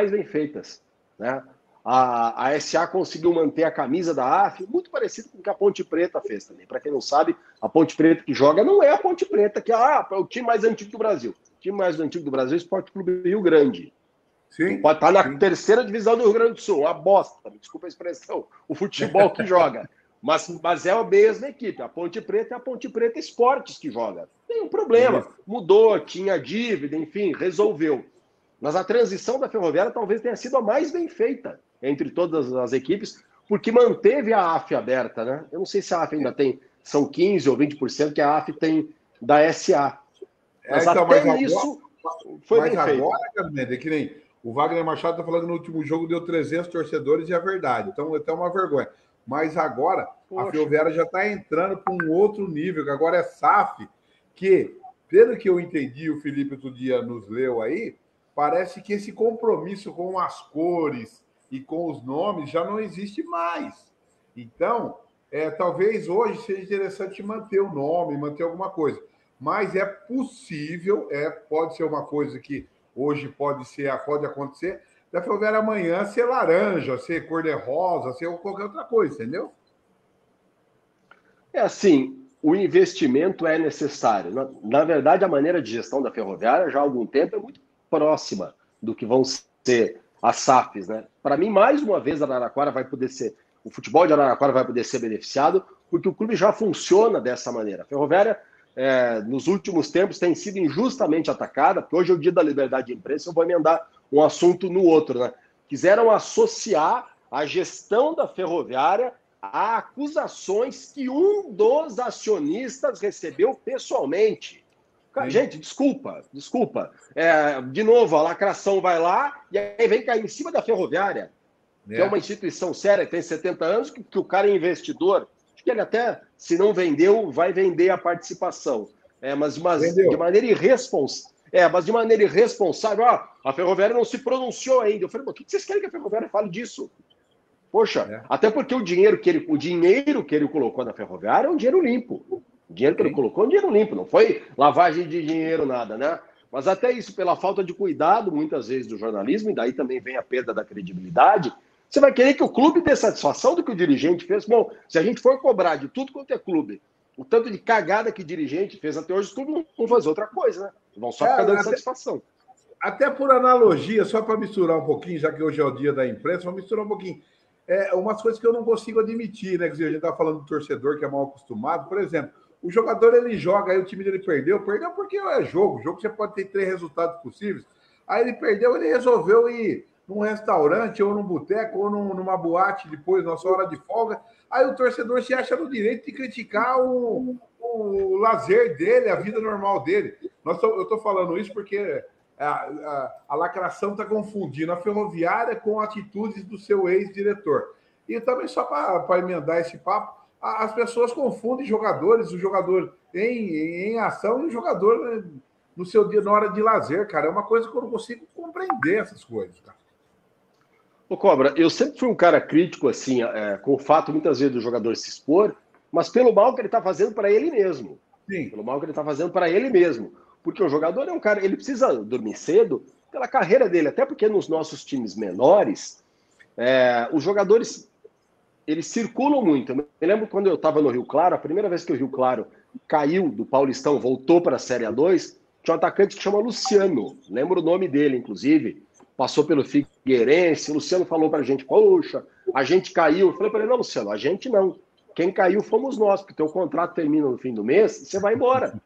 Né? A SA conseguiu manter a camisa da AF, muito parecido com o que a Ponte Preta fez também. Para quem não sabe, a Ponte Preta que joga não é a Ponte Preta, que é o time mais antigo do Brasil. O time mais antigo do Brasil é o Esporte Clube Rio Grande. Sim, pode estar na terceira divisão do Rio Grande do Sul, uma bosta, desculpa a expressão, o futebol que joga. Mas é a mesma equipe, a Ponte Preta é a Ponte Preta Esportes que joga. Tem um problema, mudou, tinha dívida, enfim, resolveu. Mas a transição da Ferroviária talvez tenha sido a mais bem feita entre todas as equipes, porque manteve a AF aberta, né? Eu não sei se a AF ainda tem, são 15% ou 20% que a AF tem da SA. Mas isso foi bem feito. Mas agora, que nem o Wagner Machado está falando que no último jogo deu 300 torcedores e é verdade. Então, é até uma vergonha. Mas agora, a Ferroviária já está entrando para um outro nível, que agora é SAF, que, pelo que eu entendi, o Felipe outro dia nos leu aí, parece que esse compromisso com as cores e com os nomes já não existe mais. Então, talvez hoje seja interessante manter o nome, manter alguma coisa. Mas é possível, pode ser uma coisa que hoje pode acontecer, da Ferroviária amanhã ser laranja, ser cor-de-rosa, ser qualquer outra coisa, entendeu? É assim, o investimento é necessário. Na verdade, a maneira de gestão da Ferroviária, já há algum tempo, é muito próxima do que vão ser as SAFs, né? Para mim, mais uma vez, o futebol de Araraquara vai poder ser beneficiado, porque o clube já funciona dessa maneira. A Ferroviária, nos últimos tempos, tem sido injustamente atacada, porque hoje é o dia da liberdade de imprensa, eu vou emendar um assunto no outro, né? Quiseram associar a gestão da Ferroviária a acusações que um dos acionistas recebeu pessoalmente. Gente, desculpa. De novo, a lacração vai lá e aí vem cair em cima da Ferroviária, que é uma instituição séria, que tem 70 anos, que o cara é investidor. Acho que ele até, se não vendeu, vai vender a participação. Mas de maneira irresponsável. Mas de maneira irresponsável, a Ferroviária não se pronunciou ainda. Eu falei, por que vocês querem que a Ferroviária fale disso? Poxa, até porque o dinheiro que ele colocou na Ferroviária é um dinheiro limpo. O dinheiro que ele colocou é um dinheiro limpo, não foi lavagem de dinheiro, nada, né? Mas até isso, pela falta de cuidado, muitas vezes, do jornalismo, e daí também vem a perda da credibilidade, você vai querer que o clube dê satisfação do que o dirigente fez. Bom, se a gente for cobrar de tudo quanto é clube, O tanto de cagada que dirigente fez até hoje, tudo não vão fazer outra coisa, né? Vão só ficar dando satisfação. Até por analogia, só para misturar um pouquinho, já que hoje é o dia da imprensa, vamos misturar um pouquinho. Umas coisas que eu não consigo admitir, né? Que a gente está falando do torcedor que é mal acostumado. Por exemplo, o jogador ele joga, aí o time dele perdeu porque é jogo. Jogo você pode ter 3 resultados possíveis. Aí ele perdeu, ele resolveu ir num restaurante, ou num boteco, ou numa boate depois, na sua hora de folga. Aí o torcedor se acha no direito de criticar o lazer dele, a vida normal dele. Eu estou falando isso porque a lacração está confundindo a Ferroviária com atitudes do seu ex-diretor. E também, só para emendar esse papo, as pessoas confundem jogadores, o jogador em ação e o jogador, né, no seu dia, na hora de lazer, cara. É uma coisa que eu não consigo compreender, essas coisas, cara. Ô, Cobra, eu sempre fui um cara crítico, assim, com o fato, muitas vezes, do jogador se expor, mas pelo mal que ele está fazendo para ele mesmo. Sim. Pelo mal que ele está fazendo para ele mesmo. Porque o jogador é um cara, ele precisa dormir cedo pela carreira dele, até porque nos nossos times menores, os jogadores, eles circulam muito. Eu me lembro quando eu estava no Rio Claro, a primeira vez que o Rio Claro caiu do Paulistão, voltou para a Série A2, tinha um atacante que chama Luciano, lembro o nome dele, inclusive, passou pelo Figueirense, o Luciano falou para a gente, poxa, a gente caiu. Eu falei para ele, não, Luciano, a gente não. Quem caiu fomos nós, porque teu contrato termina no fim do mês e você vai embora.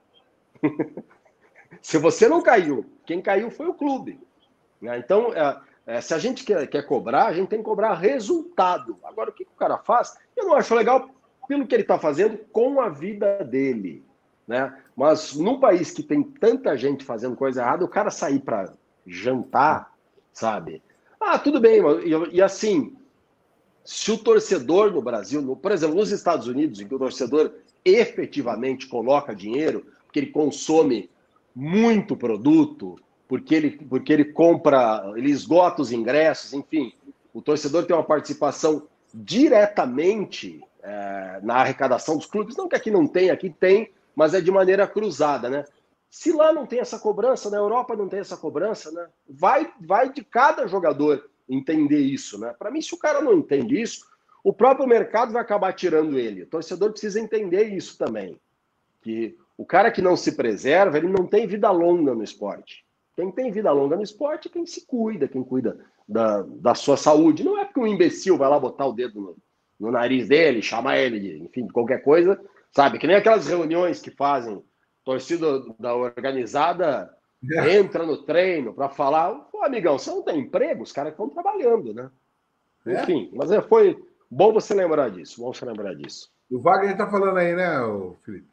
Se você não caiu, quem caiu foi o clube. Então, se a gente quer cobrar, a gente tem que cobrar resultado. Agora, o que o cara faz? Eu não acho legal pelo que ele está fazendo com a vida dele. Né? Mas num país que tem tanta gente fazendo coisa errada, o cara sair para jantar, sabe? Tudo bem, e assim, se o torcedor no Brasil, por exemplo, nos Estados Unidos, em que o torcedor efetivamente coloca dinheiro, porque ele consome muito produto, porque ele compra, ele esgota os ingressos, enfim, o torcedor tem uma participação diretamente na arrecadação dos clubes, não que aqui não tem, aqui tem, mas é de maneira cruzada, né? Se lá não tem essa cobrança, na Europa não tem essa cobrança, né? Vai de cada jogador entender isso, né? Para mim, se o cara não entende isso, o próprio mercado vai acabar tirando ele. O torcedor precisa entender isso também, que o cara que não se preserva, ele não tem vida longa no esporte. Quem tem vida longa no esporte é quem se cuida, quem cuida da sua saúde. Não é porque um imbecil vai lá botar o dedo no nariz dele, chamar ele de, enfim, de qualquer coisa, sabe? Que nem aquelas reuniões que fazem, torcida da organizada entra no treino para falar, pô, amigão, você não tem emprego? Os caras estão trabalhando, né? Enfim, mas foi bom você lembrar disso, O Wagner está falando aí, né, Felipe?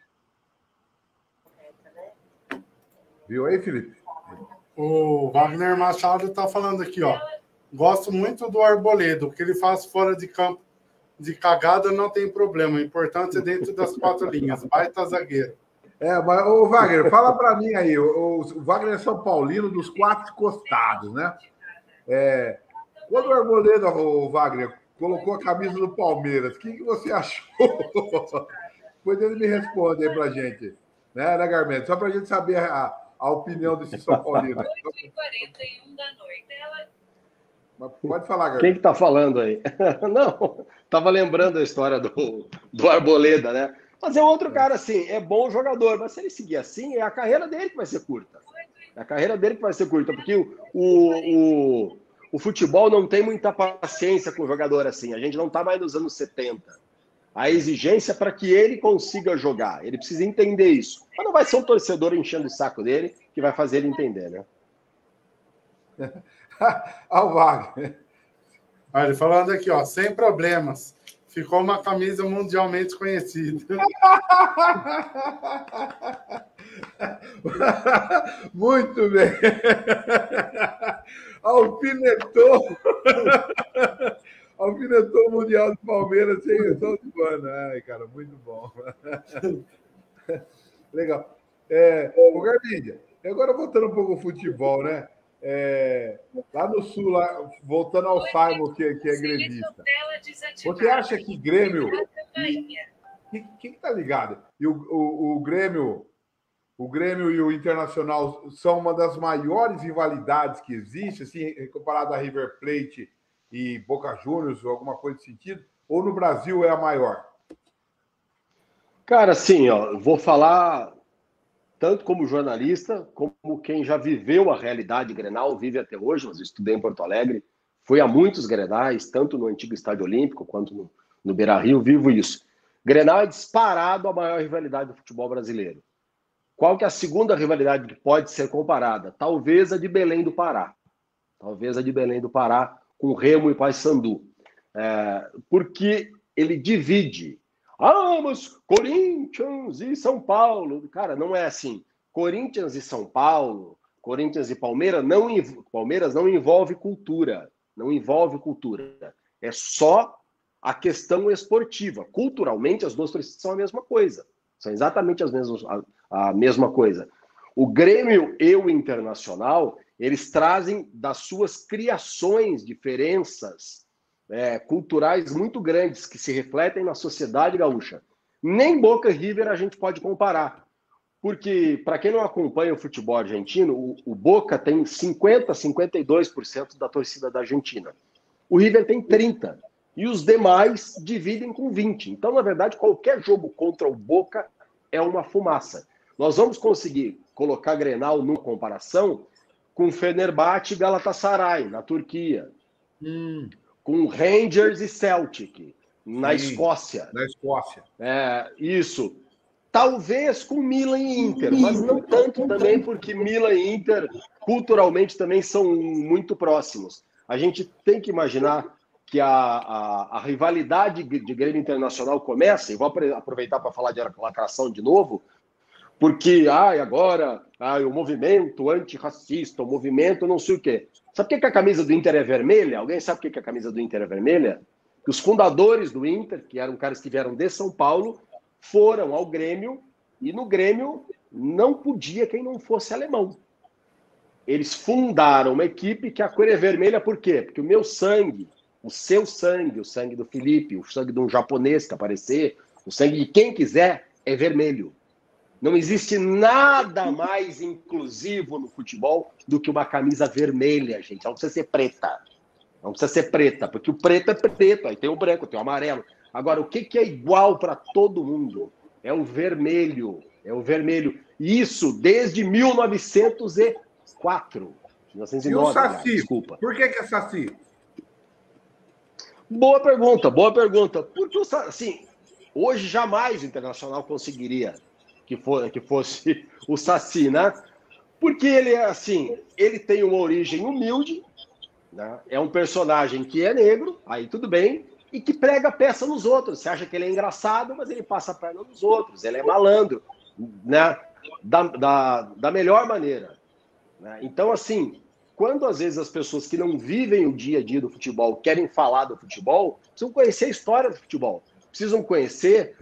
Viu aí, Felipe? O Wagner Machado está falando aqui, ó. Gosto muito do Arboleda. O que ele faz fora de campo de cagada não tem problema. O importante é dentro das 4 linhas. Baita zagueiro. Mas, ô Wagner, fala para mim aí. O Wagner é São Paulino dos 4 costados, né? Quando o Arboleda, o Wagner, colocou a camisa do Palmeiras, o que você achou? Depois ele me responde aí pra gente. Né, Garmento? Só pra gente saber a opinião desse São Paulino. 8h41 da noite. Mas pode falar, Garmento. Quem que tá falando aí? Não, tava lembrando a história do Arboleda, né? Mas é outro cara, assim, é bom jogador, mas se ele seguir assim, é a carreira dele que vai ser curta. É a carreira dele que vai ser curta, porque o futebol não tem muita paciência com o jogador assim. A gente não tá mais nos anos 70. A exigência para que ele consiga jogar. Ele precisa entender isso. Mas não vai ser um torcedor enchendo o saco dele que vai fazer ele entender, né? O Wagner. Olha, ele falando aqui, ó, sem problemas. Ficou uma camisa mundialmente conhecida. Muito bem. Alfinetou. Alfinetou o Mundial do Palmeiras sem só de pano. Ai, cara, muito bom. Legal. O Garbidia, agora voltando um pouco ao futebol, né? Lá no Sul, lá, voltando ao Simon, que é gremista. Você acha que Grêmio... Quem está ligado? E o Grêmio e o Internacional são uma das maiores rivalidades que existe, assim, comparado a River Plate e Boca Juniors, ou alguma coisa desse sentido? Ou no Brasil é a maior? Cara, assim, ó, vou falar tanto como jornalista, como quem já viveu a realidade Grenal, vive até hoje, mas eu estudei em Porto Alegre, fui a muitos Grenais, tanto no antigo Estádio Olímpico quanto no Beira-Rio, vivo isso. Grenal é disparado a maior rivalidade do futebol brasileiro. Qual que é a segunda rivalidade que pode ser comparada? Talvez a de Belém do Pará. Talvez a de Belém do Pará com Remo e Paysandu. Porque ele divide. Ah, mas Corinthians e São Paulo. Cara, não é assim. Corinthians e São Paulo, Corinthians e Palmeiras não envolve cultura. Não envolve cultura. É só a questão esportiva. Culturalmente, as duas torcidas são a mesma coisa. São exatamente a mesma coisa. O Grêmio e o Internacional, eles trazem das suas criações diferenças culturais muito grandes que se refletem na sociedade gaúcha. Nem Boca e River a gente pode comparar. Porque, para quem não acompanha o futebol argentino, o Boca tem 50%, 52% da torcida da Argentina. O River tem 30%. E os demais dividem com 20%. Então, na verdade, qualquer jogo contra o Boca é uma fumaça. Nós vamos conseguir colocar Grenal numa comparação com Fenerbahçe e Galatasaray, na Turquia. Com Rangers e Celtic, na Escócia. Na Escócia. Isso. Talvez com Milan e Inter, mas não tanto também, porque Milan e Inter, culturalmente, também são muito próximos. A gente tem que imaginar que a rivalidade de Grêmio Internacional começa, e vou aproveitar para falar de lacração de novo, porque agora o movimento antirracista, o movimento não sei o quê. Sabe por que a camisa do Inter é vermelha? Alguém sabe por que a camisa do Inter é vermelha? Que os fundadores do Inter, que eram caras que vieram de São Paulo, foram ao Grêmio, e no Grêmio não podia quem não fosse alemão. Eles fundaram uma equipe que a cor é vermelha, por quê? Porque o meu sangue, o seu sangue, o sangue do Felipe, o sangue de um japonês que aparecer, o sangue de quem quiser, é vermelho. Não existe nada mais inclusivo no futebol do que uma camisa vermelha, gente. Não precisa ser preta. Não precisa ser preta, porque o preto é preto, aí tem o branco, tem o amarelo. Agora, o que é igual para todo mundo? É o vermelho. É o vermelho. E isso desde 1904. 1909, e o Saci? Desculpa. Por que é Saci? Boa pergunta, boa pergunta. Porque, assim, hoje jamais o Internacional conseguiria que fosse o Saci, né? Porque ele é assim, ele tem uma origem humilde, né? É um personagem que é negro, aí tudo bem, e que prega peça nos outros. Você acha que ele é engraçado, mas ele passa a perna nos outros, ele é malandro, né? Da melhor maneira. Né? Então, assim, quando às vezes as pessoas que não vivem o dia a dia do futebol querem falar do futebol, precisam conhecer a história do futebol, precisam conhecer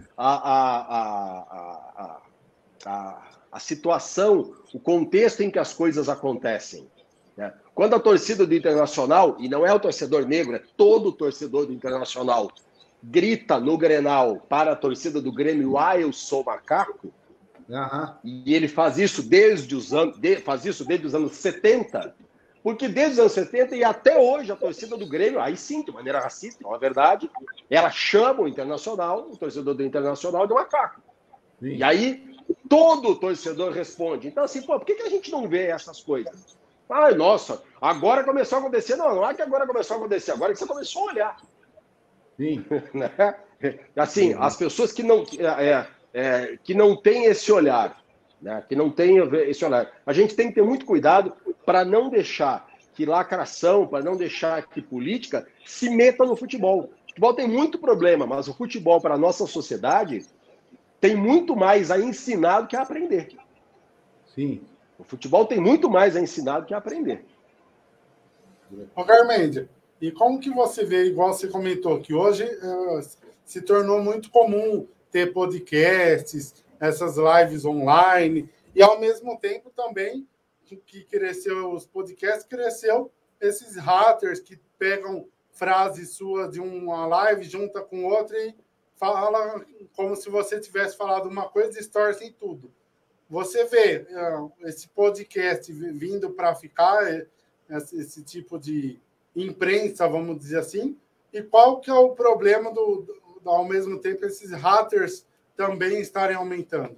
a situação, o contexto em que as coisas acontecem. Né? Quando a torcida do Internacional, e não é o torcedor negro, é todo o torcedor do Internacional, grita no Grenal para a torcida do Grêmio, eu sou macaco, e ele faz isso desde os anos 70, porque desde os anos 70 e até hoje a torcida do Grêmio, aí sim, de maneira racista, na verdade, ela chama o Internacional, o torcedor do Internacional, de macaco. Sim. E aí todo torcedor responde. Então, assim, por que a gente não vê essas coisas? Ai, nossa, agora começou a acontecer. Não é que agora começou a acontecer, agora é que você começou a olhar. Sim. Assim, as pessoas que não têm esse olhar, né? Que não têm esse olhar. A gente tem que ter muito cuidado para não deixar que lacração, para não deixar que política se meta no futebol. O futebol tem muito problema, mas o futebol, para a nossa sociedade, tem muito mais a ensinar do que a aprender. Sim. O futebol tem muito mais a ensinar do que a aprender. Ô, Garmendia, e como que você vê, igual você comentou, que hoje se tornou muito comum ter podcasts, essas lives online, e ao mesmo tempo também que cresceu os podcasts, cresceu esses haters que pegam frases suas de uma live, junta com outra e fala como se você tivesse falado uma coisa e distorcem tudo. Você vê esse podcast vindo para ficar, esse tipo de imprensa, vamos dizer assim, e qual que é o problema ao mesmo tempo, esses haters também estarem aumentando?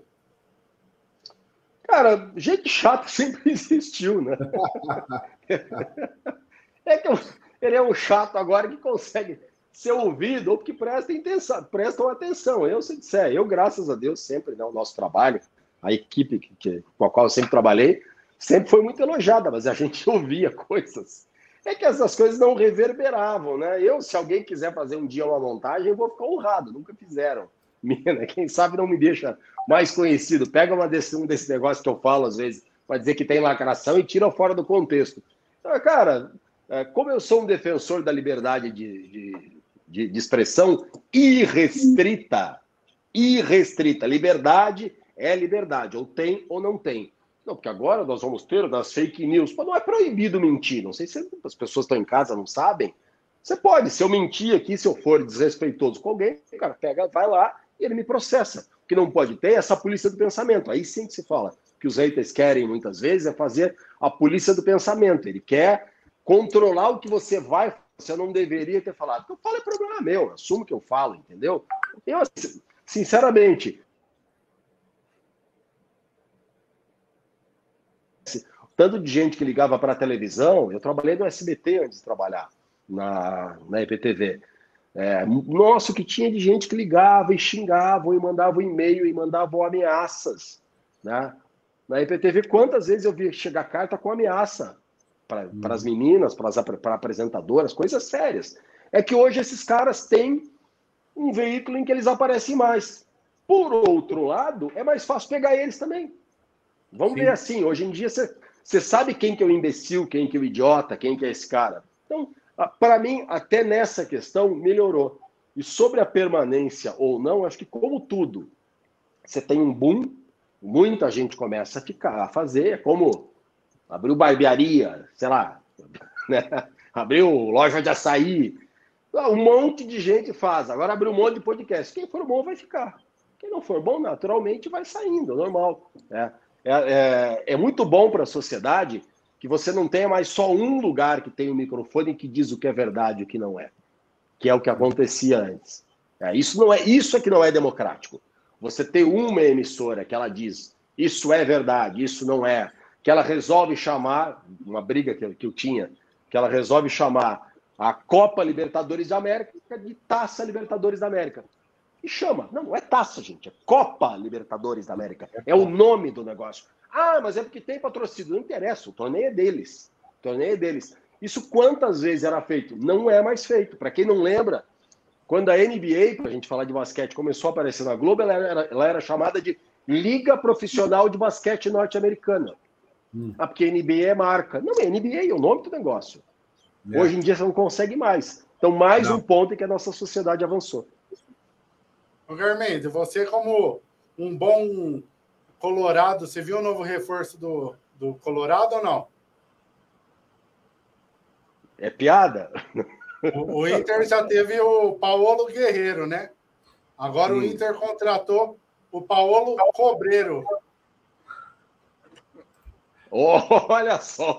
Cara, gente chata sempre existiu, né? É que ele é um chato agora que consegue ser ouvido ou que prestam atenção. Se disser, graças a Deus, sempre, né, o nosso trabalho, a equipe com a qual eu sempre trabalhei, sempre foi muito elogiada, mas a gente ouvia coisas. É que essas coisas não reverberavam, né? Se alguém quiser fazer um dia uma montagem, eu vou ficar honrado, nunca fizeram. Mina, quem sabe não me deixa mais conhecido. Pega um desse negócio que eu falo, às vezes, para dizer que tem lacração e tira fora do contexto. Então, cara, como eu sou um defensor da liberdade de expressão irrestrita, liberdade é liberdade, ou tem ou não tem. Não, porque agora nós vamos ter das fake news. Mas não é proibido mentir. Não sei se as pessoas estão em casa, não sabem. Você pode. Se eu mentir aqui, se eu for desrespeitoso com alguém, o cara vai lá e ele me processa. O que não pode ter é essa polícia do pensamento. Aí sim que se fala. O que os haters querem muitas vezes é fazer a polícia do pensamento. Ele quer controlar o que você não deveria ter falado. O que eu falo é problema meu. Assumo que eu falo, entendeu? Eu, sinceramente, tanto de gente que ligava para a televisão, eu trabalhei no SBT antes de trabalhar na EPTV. Nossa, o que tinha de gente que ligava e xingava, e mandava e-mail, e mandava ameaças. Né? Na EPTV, quantas vezes eu vi chegar carta com ameaça para as meninas, para apresentadoras, coisas sérias. É que hoje esses caras têm um veículo em que eles aparecem mais. Por outro lado, é mais fácil pegar eles também. Vamos ver assim, hoje em dia você sabe quem que é o imbecil, quem que é o idiota, quem que é esse cara. Então, para mim, até nessa questão, melhorou. E sobre a permanência ou não, acho que como tudo, você tem um boom, muita gente começa a fazer, é como abriu barbearia, sei lá, né? Abriu loja de açaí, um monte de gente faz. Agora abriu um monte de podcast. Quem for bom vai ficar. Quem não for bom, naturalmente, vai saindo, normal. É muito bom para a sociedade que você não tenha mais só um lugar que tem o microfone que diz o que é verdade e o que não é. Que é o que acontecia antes. Isso é que não é democrático. Você ter uma emissora que ela diz isso é verdade, isso não é. Que ela resolve chamar, uma briga que eu tinha, que ela resolve chamar a Copa Libertadores da América de Taça Libertadores da América. E chama. Não é taça, gente. É Copa Libertadores da América. É o nome do negócio. Ah, mas é porque tem patrocínio. Não interessa. O torneio é deles. Isso quantas vezes era feito? Não é mais feito. Para quem não lembra, quando a NBA, para a gente falar de basquete, começou a aparecer na Globo, ela era chamada de Liga Profissional de Basquete Norte-Americana. Porque a NBA é marca. Não, a NBA é o nome do negócio. Hoje em dia você não consegue mais. Então, um ponto em que a nossa sociedade avançou. Garmendes, você como um bom colorado, você viu o novo reforço do Colorado ou não? É piada? O Inter já teve o Paulo Guerreiro, né? Agora o Inter contratou o Paulo Cobreiro. Olha só!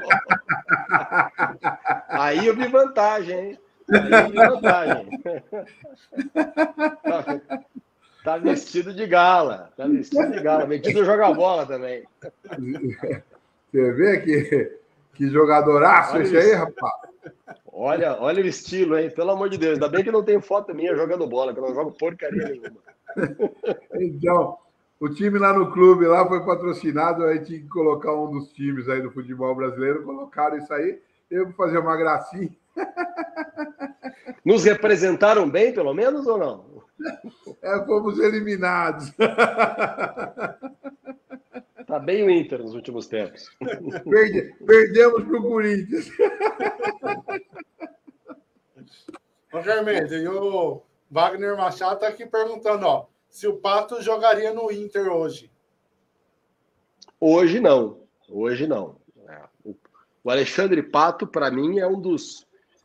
Aí eu vi vantagem, hein? Tá vestido de gala. Metido a jogar bola também. Você vê que jogadoraço esse aí, rapaz? Olha o estilo, hein? Pelo amor de Deus. Ainda bem que não tem foto minha jogando bola, que eu não jogo porcaria nenhuma. Então, o time lá no clube lá foi patrocinado, aí tinha que colocar um dos times aí do futebol brasileiro, colocaram isso aí, eu vou fazer uma gracinha. Nos representaram bem, pelo menos, ou não? Fomos eliminados. Tá bem o Inter nos últimos tempos. Perdemos para o Corinthians. Ô, Garmendes, e o Wagner Machado está aqui perguntando, se o Pato jogaria no Inter hoje. Hoje não. O Alexandre Pato, para mim, é um dos...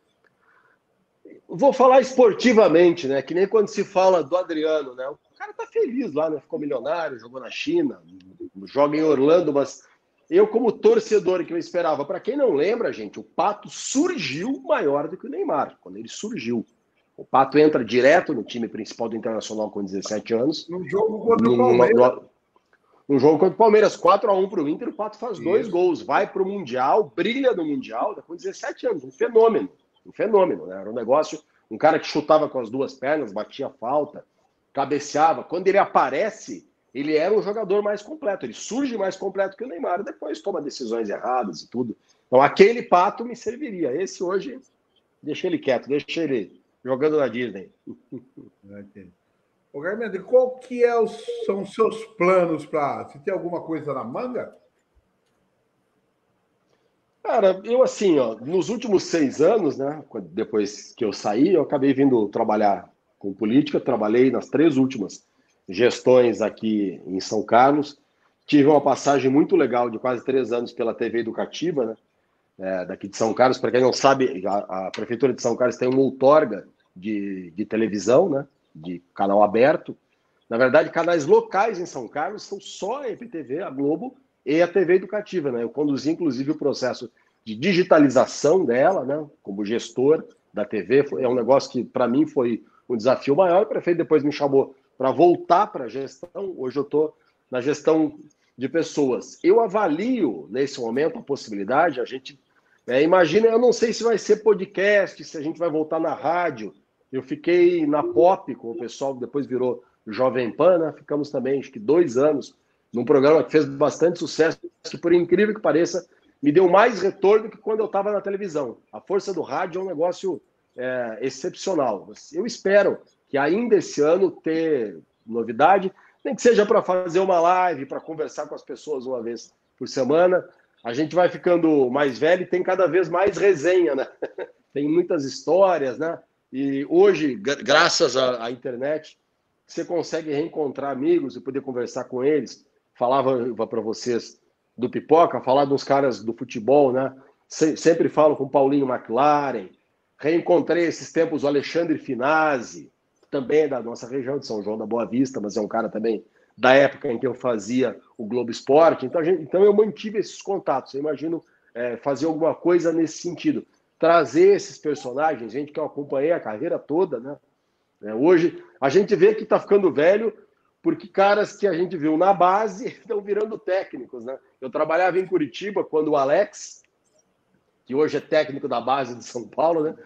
Vou falar esportivamente, né? Que nem quando se fala do Adriano, né? O cara tá feliz lá, né? Ficou milionário, jogou na China, joga em Orlando, mas eu, como torcedor que eu esperava, para quem não lembra, gente, o Pato surgiu maior do que o Neymar, quando ele surgiu. O Pato entra direto no time principal do Internacional com 17 anos. No jogo contra o Palmeiras. Um jogo contra o Palmeiras, 4-1 para o Inter, o Pato faz 2 gols, vai para o Mundial, brilha no Mundial, com 17 anos, um fenômeno, né? Era um negócio, um cara que chutava com as 2 pernas, batia falta, cabeceava. Quando ele aparece, ele era um jogador mais completo, ele surge mais completo que o Neymar, depois toma decisões erradas e tudo. Então aquele Pato me serviria, esse hoje, deixa ele quieto, deixa ele jogando na Disney. Ô, Garmendia, qual que são os seus planos para... Se tem alguma coisa na manga? Cara, eu assim, ó, nos últimos 6 anos, né, depois que eu saí, eu acabei vindo trabalhar com política, trabalhei nas 3 últimas gestões aqui em São Carlos, tive uma passagem muito legal de quase 3 anos pela TV Educativa, né, daqui de São Carlos. Para quem não sabe, a Prefeitura de São Carlos tem uma outorga de televisão, né, de canal aberto. Na verdade, canais locais em São Carlos são só a EPTV, a Globo e a TV Educativa, né? Eu conduzi, inclusive, o processo de digitalização dela, né? Como gestor da TV. É um negócio que, para mim, foi um desafio maior. O prefeito depois me chamou para voltar para a gestão. Hoje eu estou na gestão de pessoas. Eu avalio, nesse momento, a possibilidade, a gente... imagina, eu não sei se vai ser podcast, se a gente vai voltar na rádio. Eu fiquei na Pop com o pessoal que depois virou Jovem Pan, né? Ficamos também, acho que 2 anos, num programa que fez bastante sucesso, que, por incrível que pareça, me deu mais retorno do que quando eu estava na televisão. A força do rádio é um negócio excepcional. Eu espero que ainda esse ano ter novidade, nem que seja para fazer uma live, para conversar com as pessoas uma vez por semana. A gente vai ficando mais velho e tem cada vez mais resenha, né? Tem muitas histórias, né? E hoje, graças à internet, você consegue reencontrar amigos e poder conversar com eles. Falava para vocês do Pipoca, falar dos caras do futebol, né? Sempre falo com o Paulinho McLaren. Reencontrei esses tempos o Alexandre Finazzi, que também é da nossa região de São João da Boa Vista, mas é um cara também da época em que eu fazia o Globo Esporte. Então eu mantive esses contatos. Eu imagino fazer alguma coisa nesse sentido. Trazer esses personagens, gente que eu acompanhei a carreira toda, né? Hoje, a gente vê que está ficando velho porque caras que a gente viu na base estão virando técnicos, né? Eu trabalhava em Curitiba quando o Alex, que hoje é técnico da base de São Paulo, né?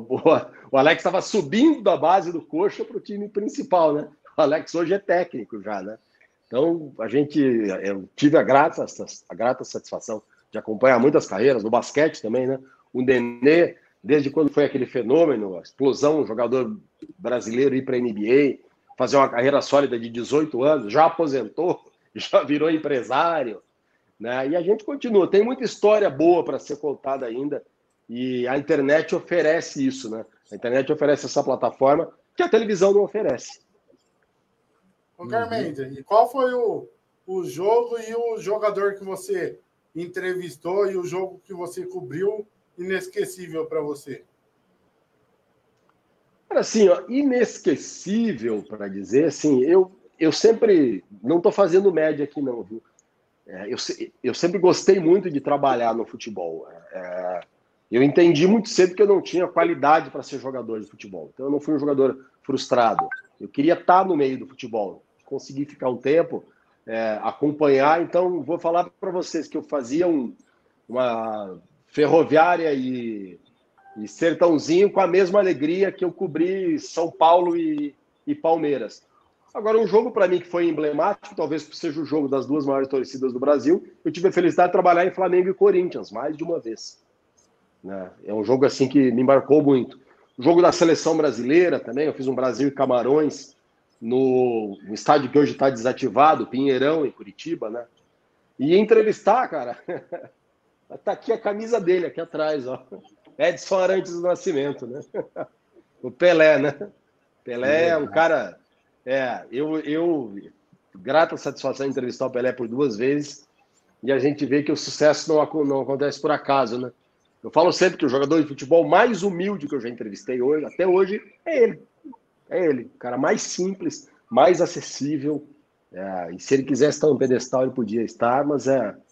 O Alex estava subindo da base do Coxa para o time principal, né? O Alex hoje é técnico já, né? Então, eu tive a grata satisfação de acompanhar muitas carreiras, no basquete também, né? O Nenê, desde quando foi aquele fenômeno, a explosão, um jogador brasileiro ir para a NBA, fazer uma carreira sólida de 18 anos, já aposentou, já virou empresário, né? E a gente continua. Tem muita história boa para ser contada ainda, e a internet oferece isso, né? A internet oferece essa plataforma que a televisão não oferece. Ô, Garmendia, e qual foi o jogo e o jogador que você entrevistou e o jogo que você cobriu inesquecível para você? Assim, ó, inesquecível para dizer, assim, eu sempre, não estou fazendo média aqui não, viu? Eu sempre gostei muito de trabalhar no futebol. Eu entendi muito cedo que eu não tinha qualidade para ser jogador de futebol. Então eu não fui um jogador frustrado. Eu queria estar no meio do futebol, consegui ficar um tempo, acompanhar. Então vou falar para vocês que eu fazia uma Ferroviária e Sertãozinho com a mesma alegria que eu cobri São Paulo e Palmeiras. Agora, um jogo para mim que foi emblemático, talvez seja o jogo das 2 maiores torcidas do Brasil, eu tive a felicidade de trabalhar em Flamengo e Corinthians, mais de uma vez. Né? É um jogo assim que me marcou muito. O jogo da seleção brasileira também, eu fiz um Brasil e Camarões no estádio que hoje está desativado, Pinheirão, em Curitiba, né? E entrevistar, cara... Tá aqui a camisa dele, aqui atrás, ó. Edson Arantes do Nascimento, né? O Pelé, né? Pelé é um cara... grata satisfação de entrevistar o Pelé por 2 vezes, e a gente vê que o sucesso não acontece por acaso, né? Eu falo sempre que o jogador de futebol mais humilde que eu já entrevistei hoje, até hoje, é ele. É ele. O cara mais simples, mais acessível. E se ele quisesse estar no pedestal, ele podia estar, mas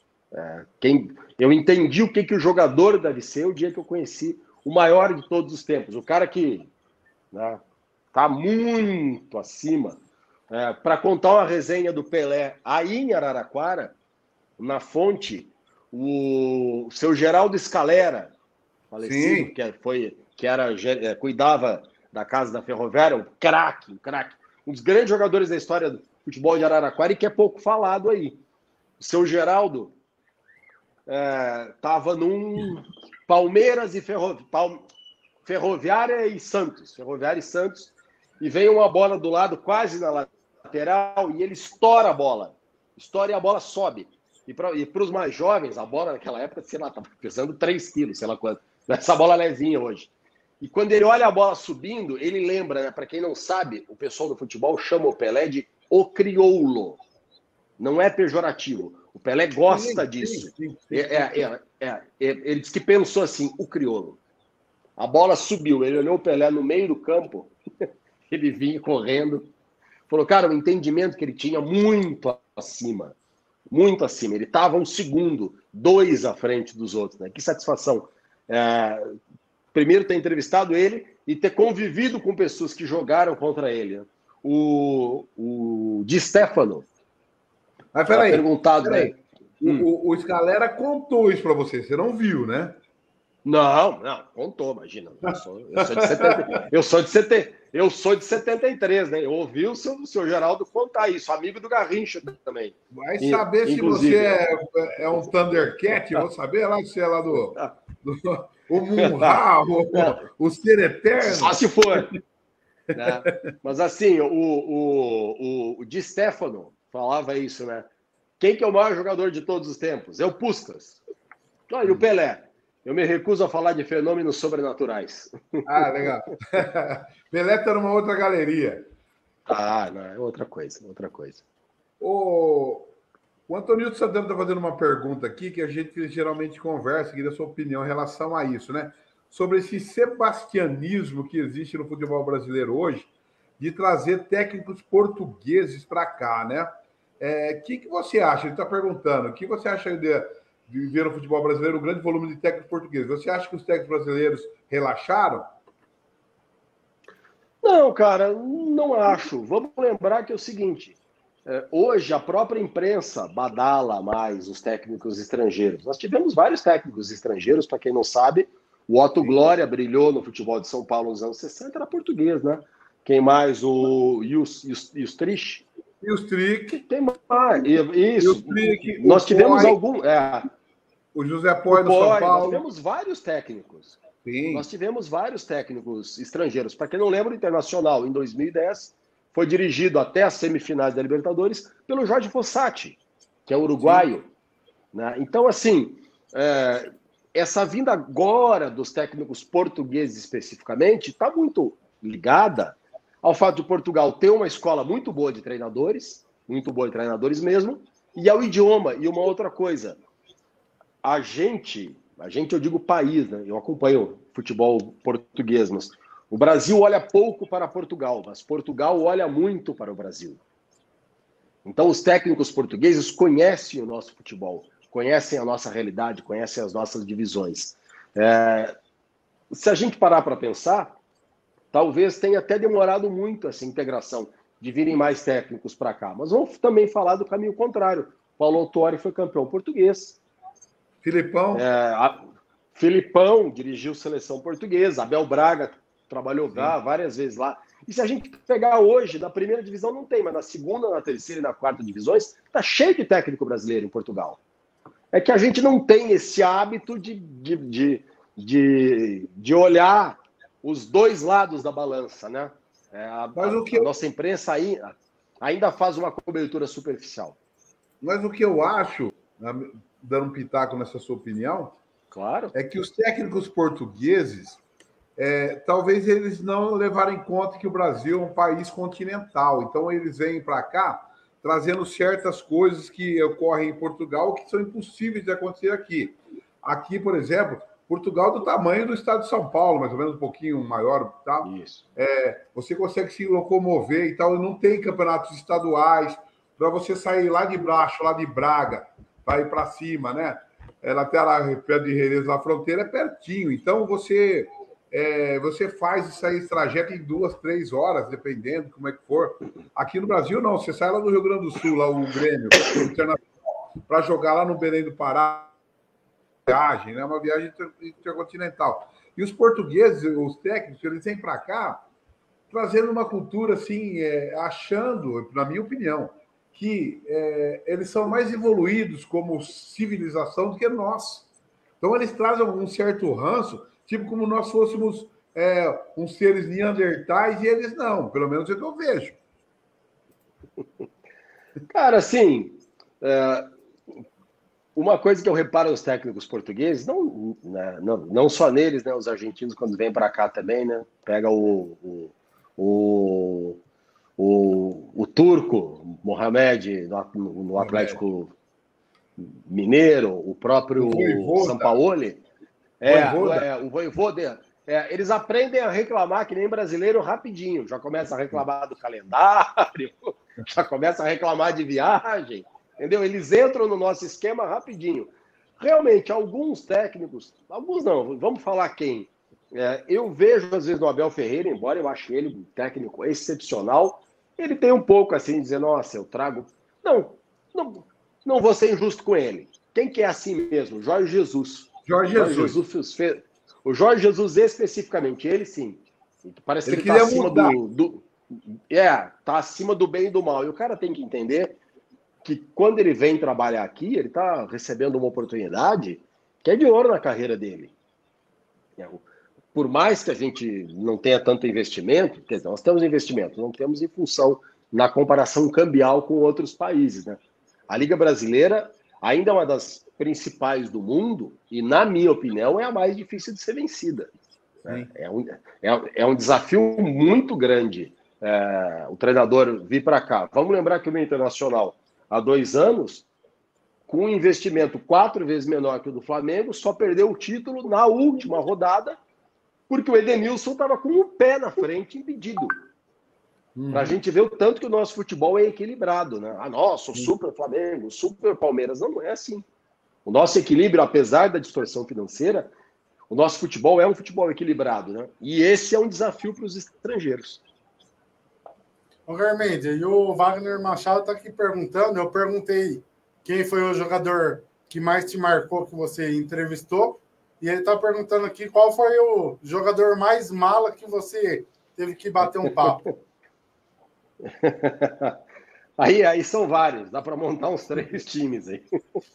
eu entendi o que o jogador deve ser o dia que eu conheci o maior de todos os tempos. O cara que né? Tá muito acima. Para contar uma resenha do Pelé aí em Araraquara, na Fonte, o seu Geraldo Scalera, falecido, cuidava da casa da Ferroviária, um craque, um dos grandes jogadores da história do futebol de Araraquara e que é pouco falado aí. O seu Geraldo estava num Palmeiras e Ferroviária e Santos, e vem uma bola do lado, quase na lateral, e ele estoura a bola. Estoura e a bola sobe. E para os mais jovens, a bola naquela época, sei lá, estava pesando 3 quilos, sei lá quanto. Essa bola levinha hoje. E quando ele olha a bola subindo, ele lembra, né? Para quem não sabe, o pessoal do futebol chama o Pelé de o crioulo. Não é pejorativo. O Pelé gosta disso. Ele diz que pensou assim, o crioulo. A bola subiu, ele olhou o Pelé no meio do campo, ele vinha correndo, falou, cara, o entendimento que ele tinha muito acima. Ele estava 1 segundo, 2 à frente dos outros, né? Que satisfação. Primeiro ter entrevistado ele e ter convivido com pessoas que jogaram contra ele. Né? O Di Stefano. Mas peraí. Perguntado, peraí. O Scalera contou isso para você não viu, né? Não, contou, imagina. Eu sou de 73, né? Eu ouvi o seu Geraldo contar isso, amigo do Garrincha também. Vai saber inclusive. Se você é um Thundercat, eu vou saber lá se é lá do o Munra, o Ser Eterno. Só se for. Né? Mas assim, o Di Stefano falava isso, né? Quem que é o maior jogador de todos os tempos? É o Puskás. E o Pelé? Eu me recuso a falar de fenômenos sobrenaturais. Ah, legal. Pelé tá numa outra galeria. Não, é outra coisa. O Antonildo Santana está fazendo uma pergunta aqui que a gente geralmente conversa, queria a sua opinião em relação a isso, né? Sobre esse sebastianismo que existe no futebol brasileiro hoje, de trazer técnicos portugueses para cá, né? O que você acha? Ele está perguntando, o que você acha de ver no futebol brasileiro o grande volume de técnicos portugueses? Você acha que os técnicos brasileiros relaxaram? Não, cara, não acho. Vamos lembrar que é o seguinte, hoje a própria imprensa badala mais os técnicos estrangeiros. Nós tivemos vários técnicos estrangeiros, para quem não sabe, o Otto Glória brilhou no futebol de São Paulo nos anos 60, era português, né? Quem mais? O Justrich. Tem mais. Isso. Nós tivemos algum... O José Poi do São Paulo. Nós tivemos vários técnicos. Sim. Nós tivemos vários técnicos estrangeiros. Para quem não lembra, o Internacional, em 2010, foi dirigido até as semifinais da Libertadores pelo Jorge Fossati, que é uruguaio. Né? Então, assim, essa vinda agora dos técnicos portugueses especificamente está muito ligada ao fato de Portugal ter uma escola muito boa de treinadores mesmo, e ao idioma. E uma outra coisa, a gente, eu digo país, né? Eu acompanho futebol português, mas o Brasil olha pouco para Portugal, mas Portugal olha muito para o Brasil. Então, os técnicos portugueses conhecem o nosso futebol, conhecem a nossa realidade, conhecem as nossas divisões. Se a gente parar para pensar, talvez tenha até demorado muito essa integração de virem mais técnicos para cá. Mas vamos também falar do caminho contrário. Paulo Autuori foi campeão português. Filipão dirigiu seleção portuguesa. Abel Braga trabalhou várias vezes lá. E se a gente pegar hoje, na primeira divisão não tem, mas na segunda, na terceira e na quarta divisões, está cheio de técnico brasileiro em Portugal. É que a gente não tem esse hábito de olhar os dois lados da balança, né? A nossa imprensa ainda faz uma cobertura superficial. Mas o que eu acho, dando um pitaco nessa sua opinião, claro, é que os técnicos portugueses, talvez eles não levaram em conta que o Brasil é um país continental. Então, eles vêm para cá trazendo certas coisas que ocorrem em Portugal que são impossíveis de acontecer aqui. Aqui, por exemplo, Portugal do tamanho do estado de São Paulo, mais ou menos um pouquinho maior. Tá? Isso. Você consegue se locomover e tal, e não tem campeonatos estaduais para você sair lá de baixo, lá de Braga, para ir para cima, né? Até lá perto de Jerez, na fronteira, é pertinho. Então, você você faz isso aí, esse trajeto em 2, 3 horas, dependendo como é que for. Aqui no Brasil, não. Você sai lá do Rio Grande do Sul, lá o Grêmio, para jogar lá no Belém do Pará, viagem, né? Uma viagem intercontinental. E os portugueses, os técnicos, eles vêm para cá trazendo uma cultura, assim, achando, na minha opinião, que eles são mais evoluídos como civilização do que nós. Então, eles trazem um certo ranço, tipo como nós fôssemos uns seres neandertais, e eles não, pelo menos é o que eu vejo. Cara, assim, uma coisa que eu reparo nos técnicos portugueses, não só neles, né, os argentinos quando vêm para cá também, né, pega o turco, Mohamed, no Atlético Mineiro, o próprio Sampaoli, o Vojvoda, eles aprendem a reclamar que nem brasileiro rapidinho, já começa a reclamar do calendário, já começa a reclamar de viagem, entendeu? Eles entram no nosso esquema rapidinho. Realmente, alguns técnicos, alguns não, vamos falar quem? Eu vejo, às vezes, no Abel Ferreira, embora eu ache ele um técnico excepcional, ele tem um pouco assim, dizer, nossa, eu trago... Não vou ser injusto com ele. Quem que é assim mesmo? Jorge Jesus. O Jorge Jesus, especificamente, ele sim. Parece que ele está acima tá acima do bem e do mal. E o cara tem que entender que quando ele vem trabalhar aqui, ele está recebendo uma oportunidade que é de ouro na carreira dele. Por mais que a gente não tenha tanto investimento, quer dizer, nós temos investimento, não temos em função na comparação cambial com outros países, né? A Liga Brasileira ainda é uma das principais do mundo e, na minha opinião, é a mais difícil de ser vencida. É um desafio muito grande o treinador vir para cá. Vamos lembrar que o Internacional, há 2 anos, com um investimento 4 vezes menor que o do Flamengo, só perdeu o título na última rodada porque o Edenilson estava com o pé na frente impedido. Para a gente ver o tanto que o nosso futebol é equilibrado, né? Nossa, o super Flamengo, o super Palmeiras. Não é assim. O nosso equilíbrio, apesar da distorção financeira, o nosso futebol é um futebol equilibrado, né? E esse é um desafio para os estrangeiros. Ô, Garmendia, e o Wagner Machado está aqui perguntando, eu perguntei quem foi o jogador que mais te marcou, que você entrevistou, e ele está perguntando aqui qual foi o jogador mais mala que você teve que bater um papo. Aí são vários, dá para montar uns 3 times aí.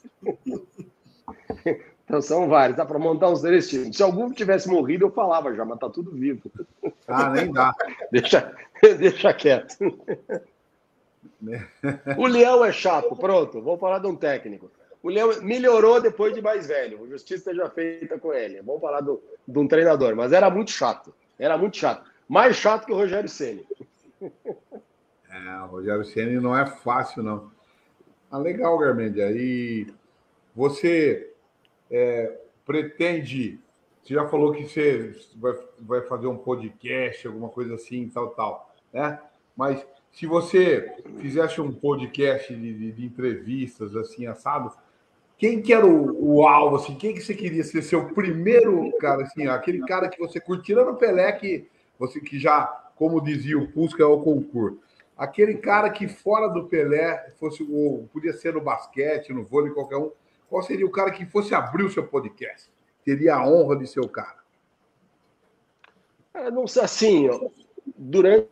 Então são vários, dá para montar uns 3 times. Se algum tivesse morrido, eu falava já, mas tá tudo vivo. Nem dá. Deixa quieto. O Leão é chato, pronto, vou falar de um técnico. O Leão melhorou depois de mais velho, a justiça esteja feita com ele. Vamos falar de um treinador, mas era muito chato. Mais chato que o Rogério Ceni. O Rogério Ceni não é fácil, não. Legal, Garmendia. E você pretende... Você já falou que você vai fazer um podcast, alguma coisa assim, tal, né? Mas se você fizesse um podcast de entrevistas, assim, assado, quem que era o alvo, assim? Quem que você queria ser seu primeiro, cara, assim, aquele cara que você curte, tirando o Pelé, que já, como dizia o Puskas, é o concurso. Aquele cara que fora do Pelé, podia ser no basquete, no vôlei, qualquer um, qual seria o cara que fosse abrir o seu podcast? Teria a honra de ser o cara? Não sei, assim, durante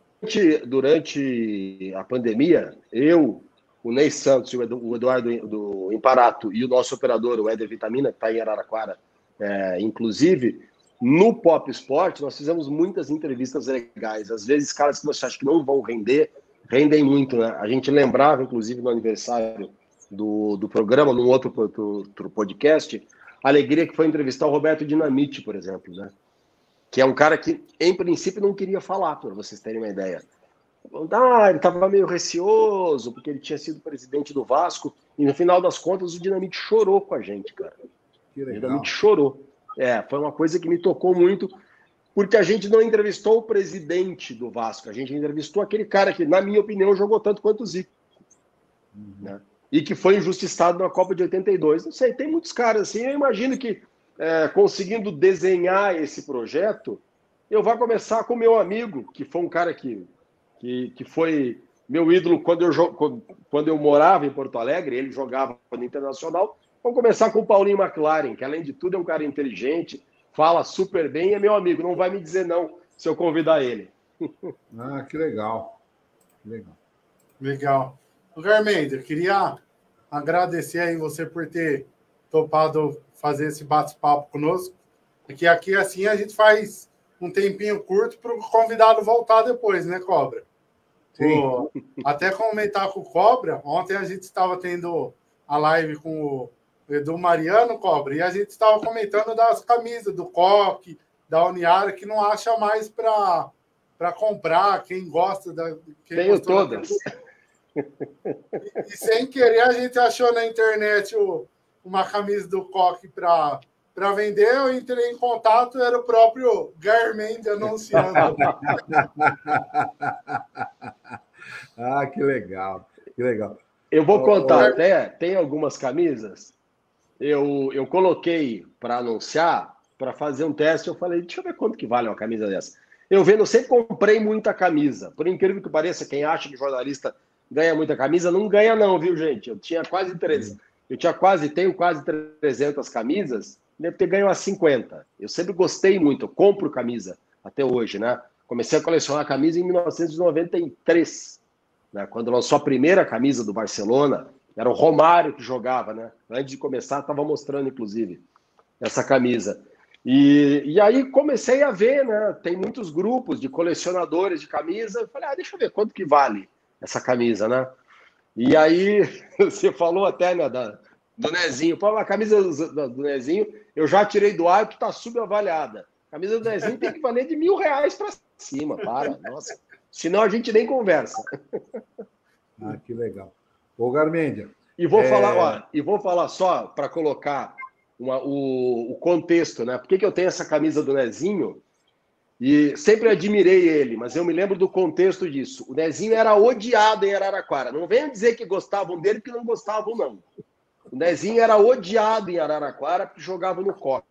a pandemia, o Ney Santos, o Eduardo do Imparato e o nosso operador, o Éder Vitamina, que está em Araraquara, inclusive, no Pop Sport, nós fizemos muitas entrevistas legais. Às vezes, caras que você acha que não vão render, rendem muito, né? A gente lembrava, inclusive, no aniversário do programa, num outro podcast, a alegria que foi entrevistar o Roberto Dinamite, por exemplo, né? Que é um cara que, em princípio, não queria falar, para vocês terem uma ideia. Ele estava meio receoso, porque ele tinha sido presidente do Vasco, e no final das contas o Dinamite chorou com a gente, cara. O Dinamite chorou. Foi uma coisa que me tocou muito, porque a gente não entrevistou o presidente do Vasco, a gente entrevistou aquele cara que, na minha opinião, jogou tanto quanto o Zico. Né? E que foi injustiçado na Copa de 82. Não sei, tem muitos caras assim, eu imagino que conseguindo desenhar esse projeto, eu vou começar com o meu amigo, que foi um cara que foi meu ídolo quando eu morava em Porto Alegre, ele jogava no Internacional. Vamos começar com o Paulinho McLaren, que além de tudo é um cara inteligente, fala super bem e é meu amigo. Não vai me dizer não se eu convidar ele. Ah, que legal. Legal. Legal. Garmendia, eu queria agradecer aí você por ter topado fazer esse bate-papo conosco. Porque aqui, assim, a gente faz um tempinho curto para o convidado voltar depois, né, Cobra? Sim. Até comentar com o Cobra, ontem a gente estava tendo a live com o Edu Mariano, Cobra, e a gente estava comentando das camisas do Coque, da Uniara, que não acha mais para comprar, quem gosta da... Tenho todas. E sem querer a gente achou na internet uma camisa do Coque para vender, eu entrei em contato, era o próprio Garmendia anunciando. Ah, que legal, que legal. Eu vou contar até, tem algumas camisas, eu coloquei para anunciar, para fazer um teste, eu falei, deixa eu ver quanto que vale uma camisa dessa. Eu sempre comprei muita camisa. Por incrível que pareça, quem acha que jornalista ganha muita camisa, não ganha não, viu, gente? Eu tinha quase 300, tenho quase 300 camisas, devo ter ganho umas 50. Eu sempre gostei muito, eu compro camisa até hoje, né? Comecei a colecionar camisa em 1993, né? Quando lançou a primeira camisa do Barcelona, era o Romário que jogava, né? Antes de começar, estava mostrando, inclusive, essa camisa. E aí comecei a ver, né? Tem muitos grupos de colecionadores de camisa. Eu falei, deixa eu ver quanto que vale essa camisa, né? E aí, você falou até, né, do Nezinho. Pô, a camisa do Nezinho, eu já tirei do ar que está subavaliada. A camisa do Nezinho tem que valer de R$1.000 para cima, para. Nossa. Senão a gente nem conversa. Ah, que legal. Ô, Garmendia. E vou falar só para colocar o contexto, né? Por que eu tenho essa camisa do Nezinho? E sempre admirei ele, mas eu me lembro do contexto disso. O Nezinho era odiado em Araraquara. Não venham dizer que gostavam dele, porque não gostavam, não. O Nezinho era odiado em Araraquara porque jogava no Coque.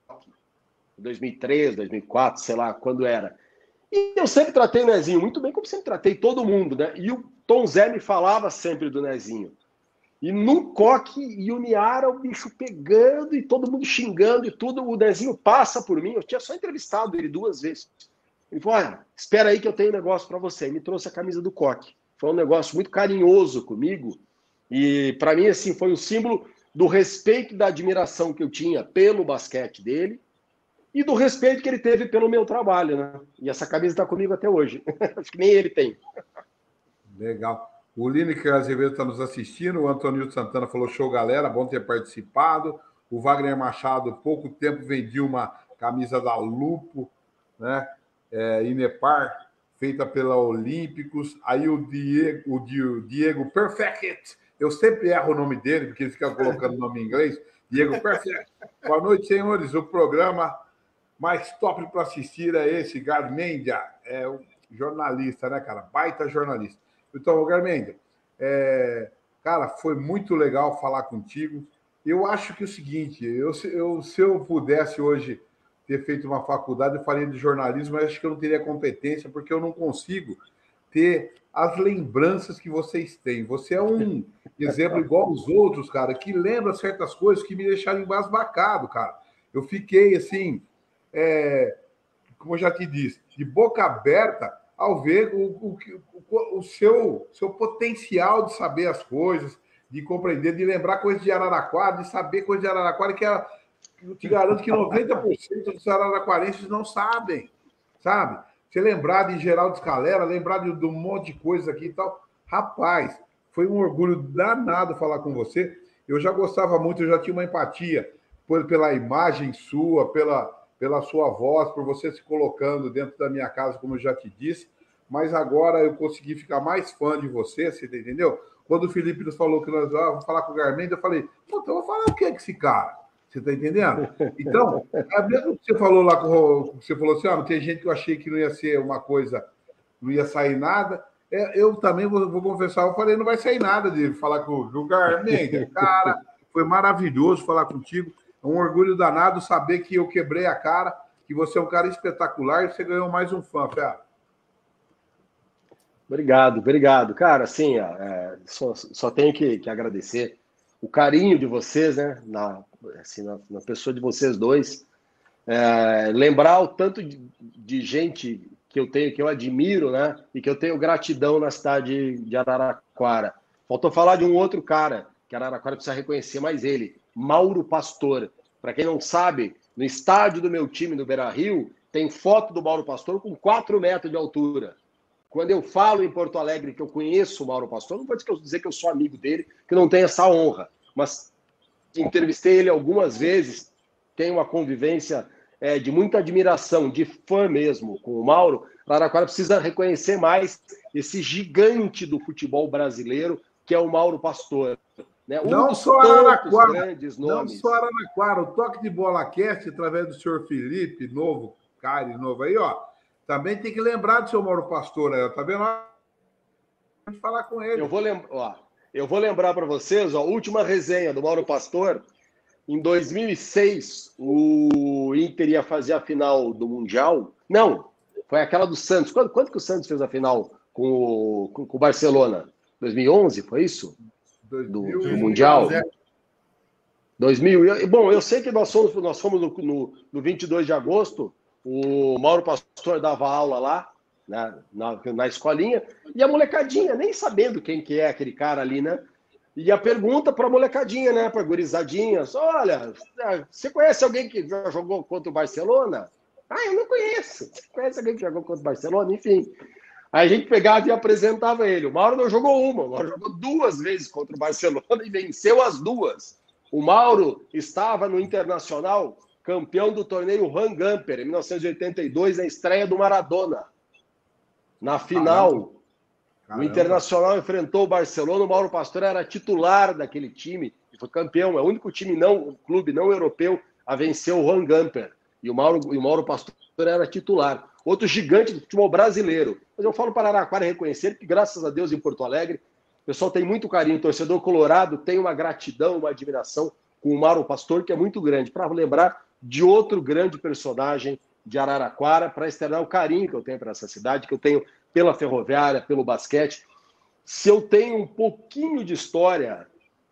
2003, 2004, sei lá quando era. E eu sempre tratei o Nezinho muito bem, como sempre tratei todo mundo, né? E o Tom Zé me falava sempre do Nezinho. E no Coque e Uniara, o bicho pegando e todo mundo xingando e tudo. O Nezinho passa por mim. Eu tinha só entrevistado ele 2 vezes. Ele falou, olha, espera aí que eu tenho um negócio para você. E me trouxe a camisa do Coque. Foi um negócio muito carinhoso comigo. E para mim, assim, foi um símbolo do respeito e da admiração que eu tinha pelo basquete dele e do respeito que ele teve pelo meu trabalho, né? E essa camisa está comigo até hoje. Acho que nem ele tem. Legal. O Lineker Azevedo está nos assistindo. O Antônio Santana falou, show, galera. Bom ter participado. O Wagner Machado, pouco tempo, vendia uma camisa da Lupo, né? Inepar, feita pela Olímpicos. Aí o Diego Perfect. Eu sempre erro o nome dele, porque ele fica colocando o nome em inglês. Diego Perfect. Boa noite, senhores. O programa mais top para assistir é esse. Garmendia é um jornalista, né, cara? Baita jornalista. Então, Garmendia, cara, foi muito legal falar contigo. Eu acho que é o seguinte, se eu pudesse hoje ter feito uma faculdade, eu faria de jornalismo, mas acho que eu não teria competência, porque eu não consigo ter as lembranças que vocês têm. Você é um exemplo igual aos outros, cara, que lembra certas coisas que me deixaram embasbacado, cara. Eu fiquei, assim, como eu já te disse, de boca aberta ao ver o seu potencial de saber as coisas, de compreender, de lembrar coisas de Araraquara, de saber coisas de Araraquara, que eu te garanto que 90% dos araraquarenses não sabem, sabe? Você lembrar de Geraldo Scalera, lembrar de um monte de coisas aqui e tal. Rapaz, foi um orgulho danado falar com você. Eu já gostava muito, eu já tinha uma empatia pela imagem sua, pela sua voz, por você se colocando dentro da minha casa, como eu já te disse. Mas agora eu consegui ficar mais fã de você entendeu? Quando o Felipe nos falou que nós vamos falar com o Garmendia, eu falei, puta, eu vou falar o que é que esse cara? Você está entendendo? Então, mesmo que você falou lá, você falou assim, não tem gente que eu achei que não ia ser uma coisa, não ia sair nada. Eu também vou confessar, eu falei, não vai sair nada de falar com o Garmendia. Cara, foi maravilhoso falar contigo. É um orgulho danado saber que eu quebrei a cara, que você é um cara espetacular e você ganhou mais um fã, Fé. Obrigado. Cara, assim, só tenho que agradecer o carinho de vocês, né? Na pessoa de vocês dois. Lembrar o tanto de gente que eu tenho, que eu admiro, né? E que eu tenho gratidão na cidade de Araraquara. Faltou falar de um outro cara, que Araraquara precisa reconhecer mais ele, Mauro Pastor. Para quem não sabe, no estádio do meu time, no Beira-Rio, tem foto do Mauro Pastor com 4 metros de altura. Quando eu falo em Porto Alegre que eu conheço o Mauro Pastor, não pode dizer que eu sou amigo dele, que não tenho essa honra. Mas entrevistei ele algumas vezes, tenho uma convivência de muita admiração, de fã mesmo com o Mauro. Araraquara precisa reconhecer mais esse gigante do futebol brasileiro, que é o Mauro Pastor. Né? Não só Araraquara, grandes nomes. não só Araraquara, o Toque de Bola Cast, através do senhor Felipe, novo, cara novo aí, ó. Também tem que lembrar do seu Mauro Pastor, né? Tá vendo? Falar com ele. Eu vou lembrar para vocês, ó, a última resenha do Mauro Pastor. Em 2006, o Inter ia fazer a final do Mundial. Não, foi aquela do Santos. Quando que o Santos fez a final com o Barcelona? 2011, foi isso? Do Mundial? 2000. Bom, eu sei que nós fomos no 22 de agosto. O Mauro Pastor dava aula lá, né, na escolinha, e a molecadinha, nem sabendo quem que é aquele cara ali, né? E a pergunta para a molecadinha, né, para a gurizadinha, olha, você conhece alguém que já jogou contra o Barcelona? Ah, eu não conheço. Você conhece alguém que jogou contra o Barcelona? Enfim. Aí a gente pegava e apresentava ele. O Mauro não jogou uma, o Mauro jogou 2 vezes contra o Barcelona e venceu as 2. O Mauro estava no Internacional, campeão do torneio Juan Gamper, em 1982, na estreia do Maradona. Na final, o Internacional enfrentou o Barcelona, o Mauro Pastor era titular daquele time, e foi campeão, é o único clube não europeu a vencer o Juan Gamper. E o Mauro Pastor era titular. Outro gigante do futebol brasileiro. Mas eu falo para Araraquara reconhecer que, graças a Deus, em Porto Alegre, o pessoal tem muito carinho, o torcedor colorado tem uma gratidão, uma admiração com o Mauro Pastor, que é muito grande, para lembrar de outro grande personagem de Araraquara, para externar o carinho que eu tenho para essa cidade, que eu tenho pela Ferroviária, pelo basquete. Se eu tenho um pouquinho de história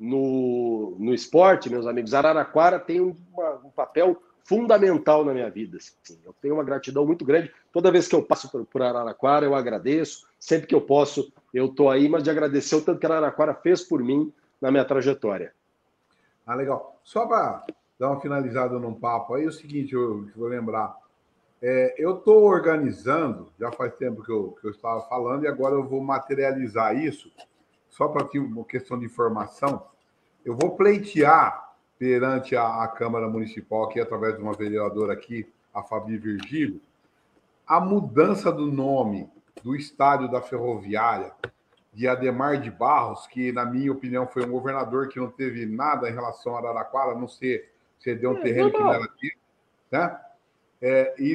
no esporte, meus amigos, Araraquara tem um papel fundamental na minha vida. Assim. Eu tenho uma gratidão muito grande. Toda vez que eu passo por Araraquara, eu agradeço. Sempre que eu posso, eu estou aí, mas de agradecer o tanto que Araraquara fez por mim na minha trajetória. Ah, legal. Só para dar uma finalizada num papo aí, é o seguinte, eu vou lembrar. Eu estou organizando, já faz tempo que eu estava falando, e agora eu vou materializar isso, só para ter uma questão de informação. Eu vou pleitear perante a Câmara Municipal, aqui através de uma vereadora aqui, a Fabi Virgílio, a mudança do nome do estádio da Ferroviária, de Ademar de Barros, que, na minha opinião, foi um governador que não teve nada em relação a Araraquara, a não ser ceder um terreno que não era dele, né? E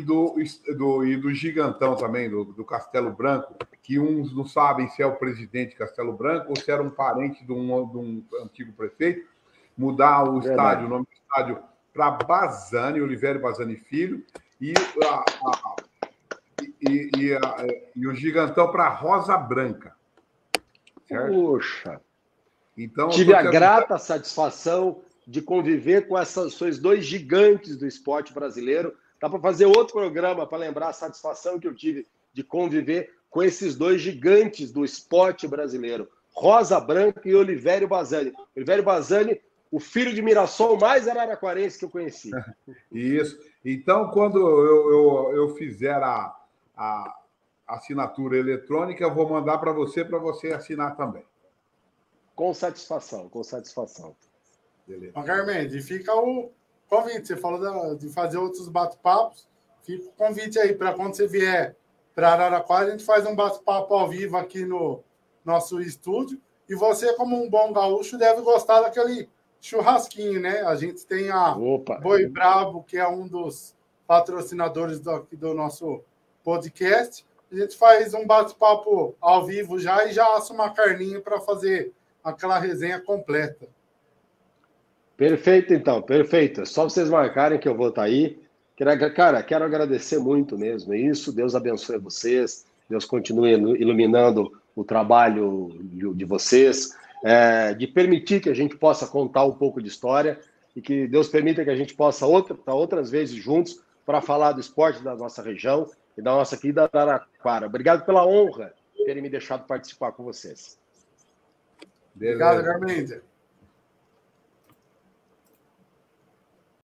do Gigantão também, do Castelo Branco, que uns não sabem se é o presidente de Castelo Branco ou se era um parente de um antigo prefeito, mudar o estádio, o nome do estádio para Bazani, Olivério Bazani Filho, e o Gigantão para Rosa Branca. Certo? Poxa! Então, tive a grata satisfação de conviver com esses 2 gigantes do esporte brasileiro. Dá para fazer outro programa para lembrar a satisfação que eu tive de conviver com esses 2 gigantes do esporte brasileiro, Rosa Branca e Olivério Bazani. Olivério Bazani, o filho de Mirassol mais araraquarense que eu conheci. Isso. Então, quando eu fizer a assinatura eletrônica, eu vou mandar para você assinar também. Com satisfação, com satisfação. Beleza. Carmen, fica o convite. Você falou de fazer outros bate-papos. Fica o convite aí para quando você vier para Araraquara, a gente faz um bate-papo ao vivo aqui no nosso estúdio. E você, como um bom gaúcho, deve gostar daquele churrasquinho, né? A gente tem a Boi Brabo, que é um dos patrocinadores do nosso podcast. A gente faz um bate-papo ao vivo já e já assa uma carninha para fazer aquela resenha completa. Perfeito, então. Perfeito. É só vocês marcarem que eu vou estar aí. Cara, quero agradecer muito mesmo isso. Deus abençoe vocês. Deus continue iluminando o trabalho de vocês, de permitir que a gente possa contar um pouco de história e que Deus permita que a gente possa outras vezes juntos para falar do esporte da nossa região e da nossa querida Araraquara. Obrigado pela honra de terem me deixado participar com vocês. Obrigado, Garmendia.